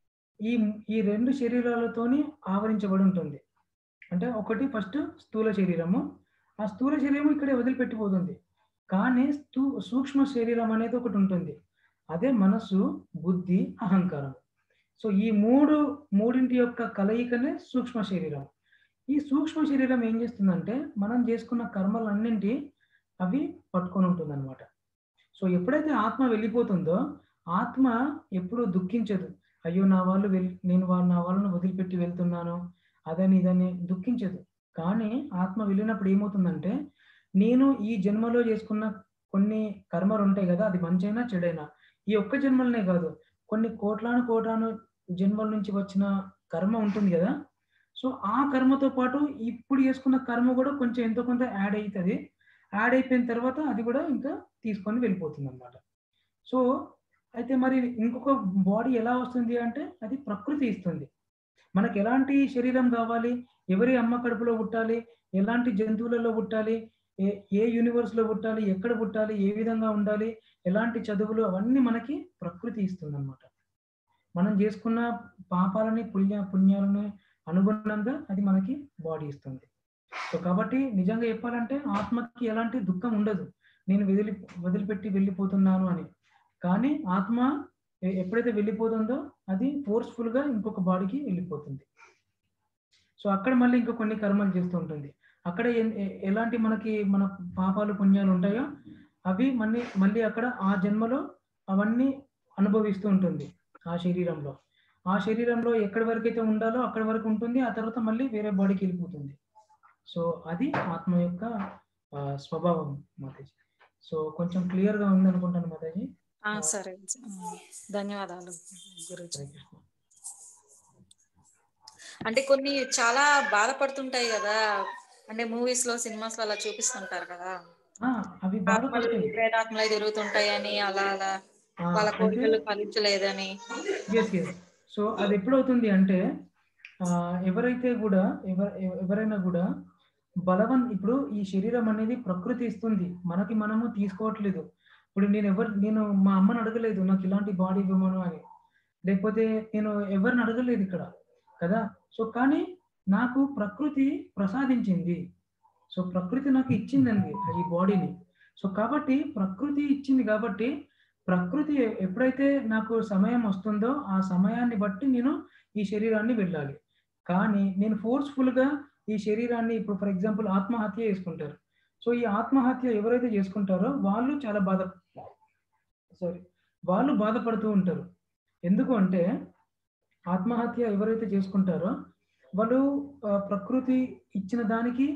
ఈ 2 శరీరాలతోని ఆవరించబడి ఉంటుంది. అంటే ఒకటి ఫస్ట్ స్థూల శరీరము, ఆ స్థూల శరీరము ఇక్కడే వదిలిపెట్టిపోతుంది. కానీ సూక్ష్మ శరీరం అనేది ఒకటి ఉంటుంది, అదే మనసు, బుద్ధి, అహంకారం. సో ఈ మూడింటి యొక్క కలయికనే సూక్ష్మ శరీరం. ఈ సూక్ష్మ శరీరం ఏం చేస్తుందంటే మనం చేసుకున్న కర్మలన్నింటి అవి పట్టుకొని ఉంటుంది అనమాట. సో ఎప్పుడైతే ఆత్మ వెళ్ళిపోతుందో ఆత్మ ఎప్పుడూ దుఃఖించదు. అయ్యో నా వాళ్ళను వదిలిపెట్టి వెళ్తున్నాను అదని ఇదని దుఃఖించదు. కానీ ఆత్మ వెళ్ళినప్పుడు ఏమవుతుందంటే నేను ఈ జన్మలో చేసుకున్న కొన్ని కర్మలు ఉంటాయి కదా, అది మంచైనా చెడైనా, ఈ ఒక్క జన్మలనే కాదు కొన్ని కోట్లాను జన్మల నుంచి వచ్చిన కర్మ ఉంటుంది కదా. సో ఆ కర్మతో పాటు ఇప్పుడు చేసుకున్న కర్మ కూడా కొంచెం ఎంతో కొంత యాడ్ అవుతుంది. యాడ్ అయిపోయిన తర్వాత అది కూడా ఇంకా తీసుకొని వెళ్ళిపోతుంది అన్నమాట. సో అయితే మరి ఇంకొక బాడీ ఎలా వస్తుంది అంటే అది ప్రకృతి ఇస్తుంది. మనకు ఎలాంటి శరీరం కావాలి, ఎవరి అమ్మ కడుపులో పుట్టాలి, ఎలాంటి జంతువులలో పుట్టాలి, ఏ యూనివర్స్లో పుట్టాలి, ఎక్కడ పుట్టాలి, ఏ విధంగా ఉండాలి, ఎలాంటి చదువులు, అవన్నీ మనకి ప్రకృతి ఇస్తుంది అన్నమాట. మనం చేసుకున్న పాపాలని పుణ్యాలని అనుగుణంగా అది మనకి బాడీ ఇస్తుంది. సో కాబట్టి నిజంగా చెప్పాలంటే ఆత్మకి ఎలాంటి దుఃఖం ఉండదు నేను వదిలిపెట్టి వెళ్ళిపోతున్నాను అని. కానీ ఆత్మ ఎప్పుడైతే వెళ్ళిపోతుందో అది ఫోర్స్ఫుల్ గా ఇంకొక బాడీకి వెళ్ళిపోతుంది. సో అక్కడ మళ్ళీ ఇంకా కొన్ని కర్మలు చేస్తూ ఉంటుంది. అక్కడ ఎలాంటి మనకి మన పాపాలు పుణ్యాలు ఉంటాయో అవి మళ్ళీ అక్కడ ఆ జన్మలో అవన్నీ అనుభవిస్తూ ఉంటుంది. ఆ శరీరంలో ఎక్కడి వరకు అయితే ఉండాలో అక్కడి వరకు ఉంటుంది, ఆ తర్వాత మళ్ళీ వేరే బాడీకి వెళ్ళిపోతుంది. సో అది ఆత్మ యొక్క స్వభావం మాతాజీ. సో కొంచెం క్లియర్ గా ఉంది అనుకుంటాను మాతాజీ. సరే, ధన్యవాదాలు గురుజీ. అంటే కొన్ని చాలా బాధపడుతుంటాయి కదా, అంటే మూవీస్ లో సినిమాస్ లో అలా చూపిస్తుంటారు కదా, అవి ప్రేతాత్మలు తిరుగుతుంటాయని, అలా అలా వాళ్ళ కోరికలు ఫలించలేదని. సో అది ఎప్పుడవుతుంది అంటే ఎవరైనా కూడా ఇప్పుడు ఈ శరీరం అనేది ప్రకృతి ఇస్తుంది, మనము తీసుకోవట్లేదు. ఇప్పుడు నేను మా అమ్మని అడగలేదు నాకు ఇలాంటి బాడీ ఇవ్వమను అని, లేకపోతే నేను ఎవరిని అడగలేదు ఇక్కడ కదా. సో కానీ నాకు ప్రకృతి ప్రసాదించింది. సో ప్రకృతి నాకు ఇచ్చిందండి ఈ బాడీని. సో కాబట్టి ప్రకృతి ఇచ్చింది కాబట్టి ప్రకృతి ఎప్పుడైతే నాకు సమయం వస్తుందో ఆ సమయాన్ని బట్టి నేను ఈ శరీరాన్ని వెళ్ళాలి. కానీ నేను ఫోర్స్ఫుల్ గా ఈ శరీరాన్ని, ఇప్పుడు ఫర్ ఎగ్జాంపుల్ ఆత్మహత్య చేసుకుంటారు. సో ఈ ఆత్మహత్య ఎవరైతే చేసుకుంటారో వాళ్ళు బాధపడుతూ ఉంటారు. ఎందుకు అంటే ఆత్మహత్య ఎవరైతే చేసుకుంటారో వాళ్ళు ప్రకృతి ఇచ్చిన దానికి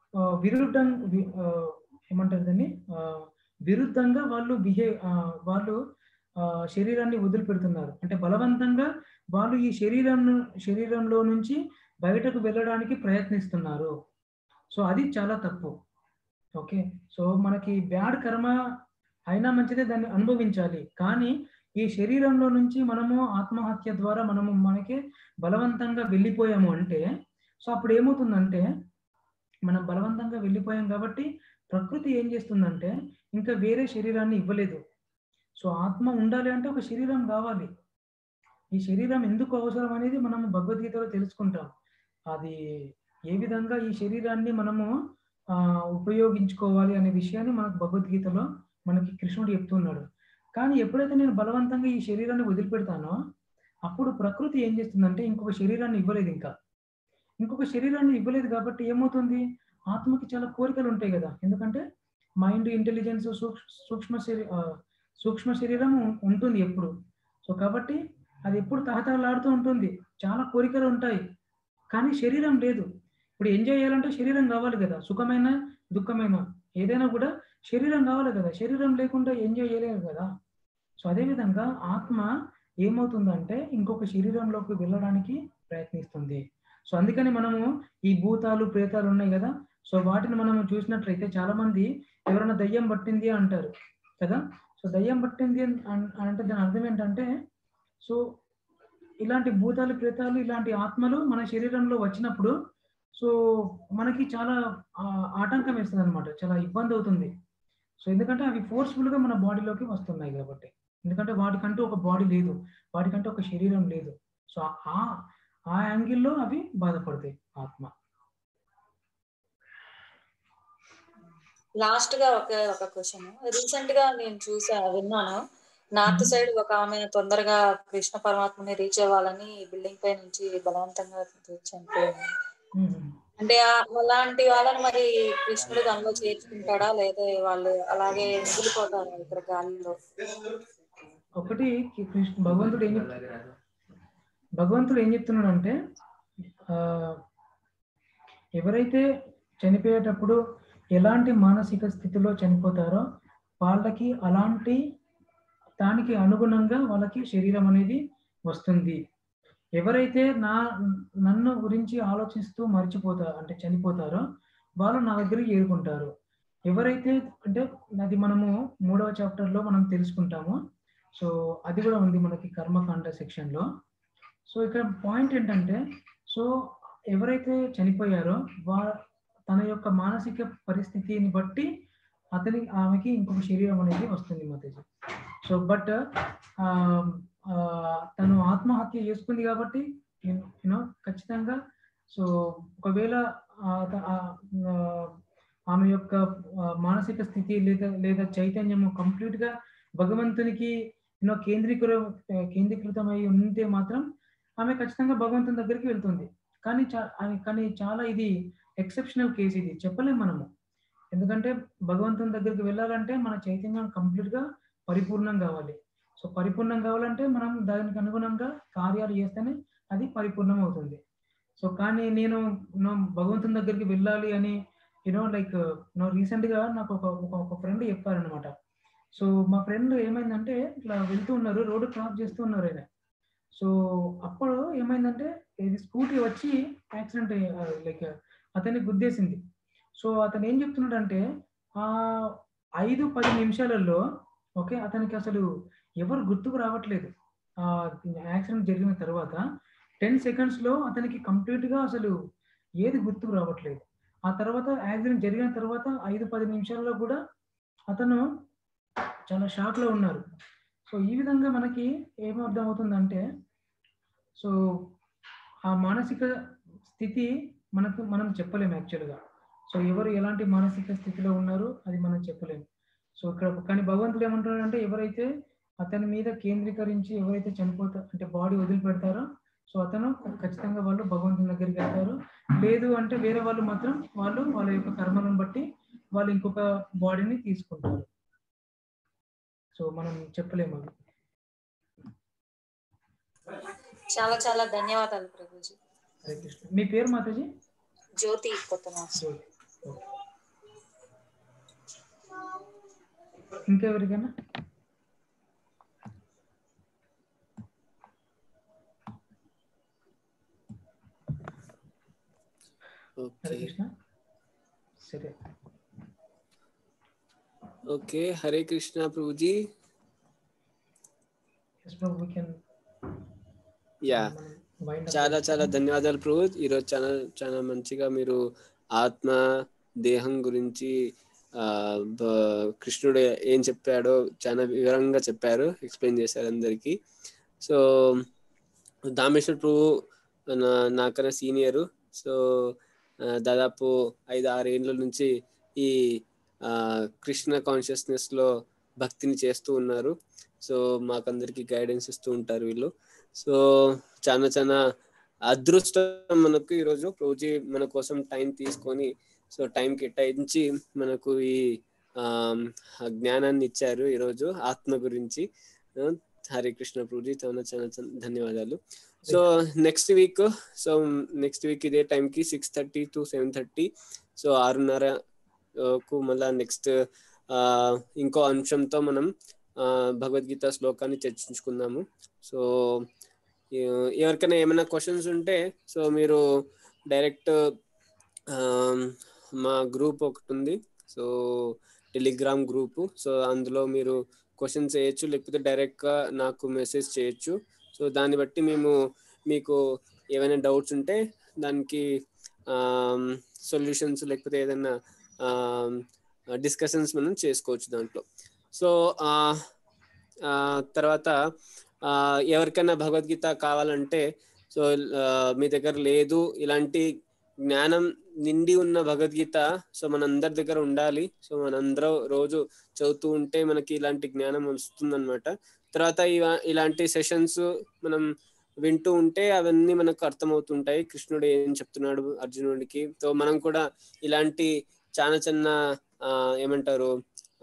విరుద్ధంగా వాళ్ళు శరీరాన్ని వదిలిపెడుతున్నారు. అంటే బలవంతంగా వాళ్ళు ఈ శరీరంలో నుంచి బయటకు వెళ్ళడానికి ప్రయత్నిస్తున్నారు. సో అది చాలా తప్పు. ఓకే, సో మనకి బ్యాడ్ కర్మ అయినా మంచిదే, దాన్ని అనుభవించాలి. కానీ ఈ శరీరంలో నుంచి మనము ఆత్మహత్య ద్వారా మనకి బలవంతంగా వెళ్ళిపోయాము అంటే, సో అప్పుడు ఏమవుతుందంటే మనం బలవంతంగా వెళ్ళిపోయాం కాబట్టి ప్రకృతి ఏం చేస్తుందంటే ఇంకా వేరే శరీరాన్ని ఇవ్వలేదు. సో ఆత్మ ఉండాలి అంటే ఒక శరీరం కావాలి. ఈ శరీరం ఎందుకు అవసరం అనేది మనం భగవద్గీతలో తెలుసుకుంటాం. అది ఏ విధంగా ఈ శరీరాన్ని మనము ఉపయోగించుకోవాలి అనే విషయాన్ని మనకు భగవద్గీతలో మనకి కృష్ణుడు చెప్తున్నాడు. కానీ ఎప్పుడైతే నేను బలవంతంగా ఈ శరీరాన్ని వదిలిపెడతానో అప్పుడు ప్రకృతి ఏం చేస్తుందంటే ఇంకొక శరీరాన్ని ఇవ్వలేదు కాబట్టి ఏమవుతుంది, ఆత్మకి చాలా కోరికలు ఉంటాయి కదా. ఎందుకంటే మైండ్, ఇంటెలిజెన్స్, సూక్ష్మ శరీరం ఉంటుంది ఎప్పుడు. సో కాబట్టి అది ఎప్పుడు తహతహలాడుతూ ఉంటుంది, చాలా కోరికలు ఉంటాయి. కానీ శరీరం లేదు. ఇప్పుడు ఎంజాయ్ చేయాలంటే శరీరం కావాలి కదా, సుఖమైన దుఃఖమైన ఏదైనా కూడా శరీరం కావాలి కదా. శరీరం లేకుండా ఎంజాయ్ చేయలేరు కదా. సో అదేవిధంగా ఆత్మ ఏమవుతుందంటే ఇంకొక శరీరంలోకి వెళ్ళడానికి ప్రయత్నిస్తుంది. సో అందుకని మనము ఈ భూతాలు ప్రేతాలు ఉన్నాయి కదా, సో వాటిని మనం చూసినట్లయితే చాలా మంది ఎవరైనా దయ్యం పట్టింది అంటారు కదా. సో దయ్యం పట్టింది అంటే దాని అర్థం ఏంటంటే, సో ఇలాంటి భూతాలు ప్రేతాలు ఇలాంటి ఆత్మలు మన శరీరంలో వచ్చినప్పుడు సో మనకి చాలా ఆటంకం వేస్తుంది అనమాట, చాలా ఇబ్బంది అవుతుంది. సో ఎందుకంటే అవి ఫోర్స్ఫుల్ గా మన బాడీలోకి వస్తున్నాయి కాబట్టి, ఎందుకంటే వాటికంటూ ఒక బాడీ లేదు, వాటికంటూ ఒక శరీరం లేదు. సో ఆ యాంగిల్లో అవి బాధపడతాయి ఆత్మ. లాస్ట్ గా ఒక క్వశ్చన్, రీసెంట్ గా నేను విన్నాను, నార్త్ సైడ్ ఒక ఆమె తొందరగా కృష్ణ పరమాత్మని రీచ్ అవ్వాలని బిల్డింగ్ పై నుంచి బలవంతంగా చనిపోయింది. అంటే అలాంటి వాళ్ళని మరి కృష్ణుడు దానిలో చేర్చుకుంటాడా, లేదా వాళ్ళు అలాగే మిగిలిపోతారా ఇక్కడ గాలిలో? ఒకటి భగవంతుడు ఏం చెప్తున్నాడు అంటే, ఎవరైతే చనిపోయేటప్పుడు ఎలాంటి మానసిక స్థితిలో చనిపోతారో వాళ్ళకి అలాంటి దానికి అనుగుణంగా వాళ్ళకి శరీరం అనేది వస్తుంది. ఎవరైతే నన్ను గురించి ఆలోచిస్తూ చనిపోతారో వాళ్ళు నా దగ్గరికి చేరుకుంటారు. ఎవరైతే అంటే అది మనము 3వ చాప్టర్ లో మనం తెలుసుకుంటాము. సో అది కూడా ఉంది మనకి కర్మకాండ సెక్షన్ లో. సో ఇక్కడ పాయింట్ ఏంటంటే, సో ఎవరైతే చనిపోయారో తన యొక్క మానసిక పరిస్థితిని బట్టి ఆమెకి ఇంకొక శరీరం అనేది వస్తుంది మాతాజీ. సో బట్ తను ఆత్మహత్య చేసుకుంది కాబట్టి ఖచ్చితంగా సో ఒకవేళ ఆమె యొక్క మానసిక స్థితి లేదా చైతన్యము కంప్లీట్ గా భగవంతునికి కేంద్రీకృతమై ఉంటే మాత్రం ఆమె ఖచ్చితంగా భగవంతుని దగ్గరికి వెళ్తుంది. కానీ చాలా ఇది ఎక్సెప్షనల్ కేసు ఇది, చెప్పలేం మనము. ఎందుకంటే భగవంతుని దగ్గరికి వెళ్ళాలంటే మన చైతన్యం కంప్లీట్గా పరిపూర్ణం కావాలి. సో పరిపూర్ణం కావాలంటే మనం దానికి అనుగుణంగా కార్యాలు చేస్తేనే అది పరిపూర్ణం అవుతుంది. సో కానీ నేను భగవంతుని దగ్గరికి వెళ్ళాలి అని లైక్ రీసెంట్గా నాకు ఒక ఫ్రెండ్ చెప్పారనమాట. సో మా ఫ్రెండ్ ఏమైందంటే ఇట్లా వెళ్తూ ఉన్నారు, రోడ్డు క్రాస్ చేస్తూ ఉన్నారు ఆయన. సో అప్పుడు ఏమైందంటే ఇది స్కూటీ వచ్చి యాక్సిడెంట్ లైక్ అతన్ని గుద్దేసింది. సో అతను ఏం చెప్తున్నాడంటే 5-10 నిమిషాలలో ఓకే అతనికి అసలు ఎవరు గుర్తుకు రావట్లేదు. యాక్సిడెంట్ జరిగిన తర్వాత 10 సెకండ్స్లో అతనికి కంప్లీట్గా అసలు ఏది గుర్తుకు రావట్లేదు. ఆ తర్వాత యాక్సిడెంట్ జరిగిన తర్వాత 5-10 నిమిషాల్లో కూడా అతను చాలా షాక్లో ఉన్నారు. సో ఈ విధంగా మనకి ఏమర్థం అవుతుందంటే సో ఆ మానసిక స్థితి మనం చెప్పలేము యాక్చువల్గా. సో ఎవరు ఎలాంటి మానసిక స్థితిలో ఉన్నారో అది మనం చెప్పలేము. సో ఇక్కడ కానీ భగవంతుడు ఏమంటున్నాడంటే ఎవరైతే అతని మీద కేంద్రీకరించి ఎవరైతే అంటే బాడీ వదిలిపెడతారో సో అతను ఖచ్చితంగా వాళ్ళు భగవంతుని దగ్గరికి వెళ్తారు. లేదు అంటే వేరే వాళ్ళు మాత్రం వాళ్ళ యొక్క కర్మలను బట్టి వాళ్ళు ఇంకొక బాడీని తీసుకుంటారు. సో మనం చెప్పలేము అది. చాలా చాలా ధన్యవాదాలు ప్రభుజీ. హరే కృష్ణ. మీ పేరు మాతాజీ? జ్యోతి కొత్తమాసు. ఇంకెవరికైనా? హరే కృష్ణ. సరే ఓకే, హరే కృష్ణ ప్రభుజీ. యా, చాలా చాలా ధన్యవాదాలు ప్రభు. ఈరోజు చాలా చాలా మంచిగా మీరు ఆత్మ దేహం గురించి కృష్ణుడు ఏం చెప్పాడో చాలా వివరంగా చెప్పారు, ఎక్స్ప్లెయిన్ చేశారు అందరికీ. సో దామేశ్వర్ ప్రభు నాకన్నా సీనియరు. సో దాదాపు 5-6 ఏళ్ళ నుంచి ఈ కృష్ణ కాన్షియస్నెస్లో భక్తిని చేస్తూ ఉన్నారు. సో మాకందరికి గైడెన్స్ ఇస్తూ ఉంటారు వీళ్ళు. సో చాలా చాలా అదృష్టం మనకు ఈరోజు ప్రభుజీ మన కోసం టైం తీసుకొని సో టైం కేటాయించి మనకు ఈ జ్ఞానాన్ని ఇచ్చారు ఈరోజు ఆత్మ గురించి. హరే కృష్ణ ప్రభుజీ, చాలా చాలా ధన్యవాదాలు. సో నెక్స్ట్ వీక్ ఇదే టైంకి 6:30 to 7:30 సో 6:30కు మళ్ళా నెక్స్ట్ ఇంకో అంశంతో మనం భగవద్గీత శ్లోకాన్ని చర్చించుకుందాము. సో ఎవరికైనా ఏమైనా క్వశ్చన్స్ ఉంటే సో మీరు డైరెక్ట్ మా గ్రూప్ ఒకటి ఉంది, సో టెలిగ్రామ్ గ్రూపు. సో అందులో మీరు క్వశ్చన్స్ చేయొచ్చు, లేకపోతే డైరెక్ట్గా నాకు మెసేజ్ చేయొచ్చు. సో దాన్ని బట్టి మీకు ఏమైనా డౌట్స్ ఉంటే దానికి సొల్యూషన్స్ లేకపోతే ఏదైనా డిస్కషన్స్ మనం చేసుకోవచ్చు దాంట్లో. సో తర్వాత ఎవరికైనా భగవద్గీత కావాలంటే సో మీ దగ్గర లేదు, ఇలాంటి జ్ఞానం నిండి ఉన్న భగవద్గీత సో మనందరి దగ్గర ఉండాలి. సో మనందరం రోజు చదువుతూ ఉంటే మనకి ఇలాంటి జ్ఞానం వస్తుందన్నమాట. తర్వాత ఇలాంటి సెషన్స్ మనం వింటూ ఉంటే అవన్నీ మనకు అర్థమవుతుంటాయి, కృష్ణుడు ఏం చెప్తున్నాడు అర్జునుడికి. సో మనం కూడా ఇలాంటి చిన్న ఏమంటారు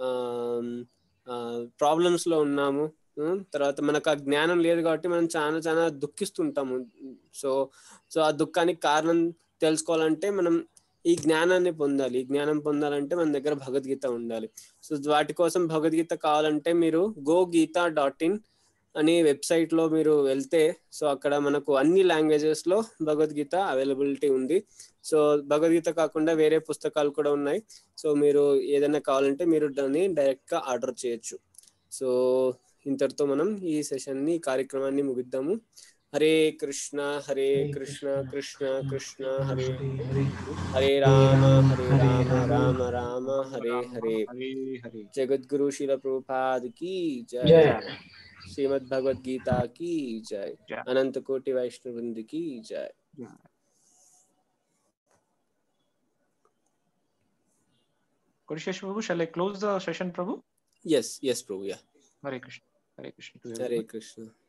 ప్రాబ్లమ్స్ లో ఉన్నాము. తర్వాత మనకు ఆ జ్ఞానం లేదు కాబట్టి మనం చాలా దుఃఖిస్తుంటాము. సో ఆ దుఃఖానికి కారణం తెలుసుకోవాలంటే మనం ఈ జ్ఞానాన్ని పొందాలి. ఈ జ్ఞానం పొందాలంటే మన దగ్గర భగవద్గీత ఉండాలి. సో వాటి కోసం భగవద్గీత కావాలంటే మీరు gogita.in అనే వెబ్సైట్ లో మీరు వెళ్తే సో అక్కడ మనకు అన్ని లాంగ్వేజెస్ లో భగవద్గీత అవైలబిలిటీ ఉంది. సో భగవద్గీత కాకుండా వేరే పుస్తకాలు కూడా ఉన్నాయి. సో మీరు ఏదైనా కావాలంటే మీరు దాన్ని డైరెక్ట్ గా ఆర్డర్ చేయొచ్చు. సో ఇంతటితో మనం ఈ సెషన్ని, ఈ కార్యక్రమాన్ని ముగిద్దాము. హరే కృష్ణ కృష్ణ కృష్ణ హరే హరే రామ రామ రామ హరే హరే. జగద్గురు శీల ప్రభుపాద్ की जय, श्रीमद् भगवद गीता की जय, अनंत कोटि वैष्णव वृंद की जय. Kurishesh Prabhu, shall I close the session, Prabhu? Yes Prabhu, yeah. Hare Krishna. Hare Krishna. Hare Krishna.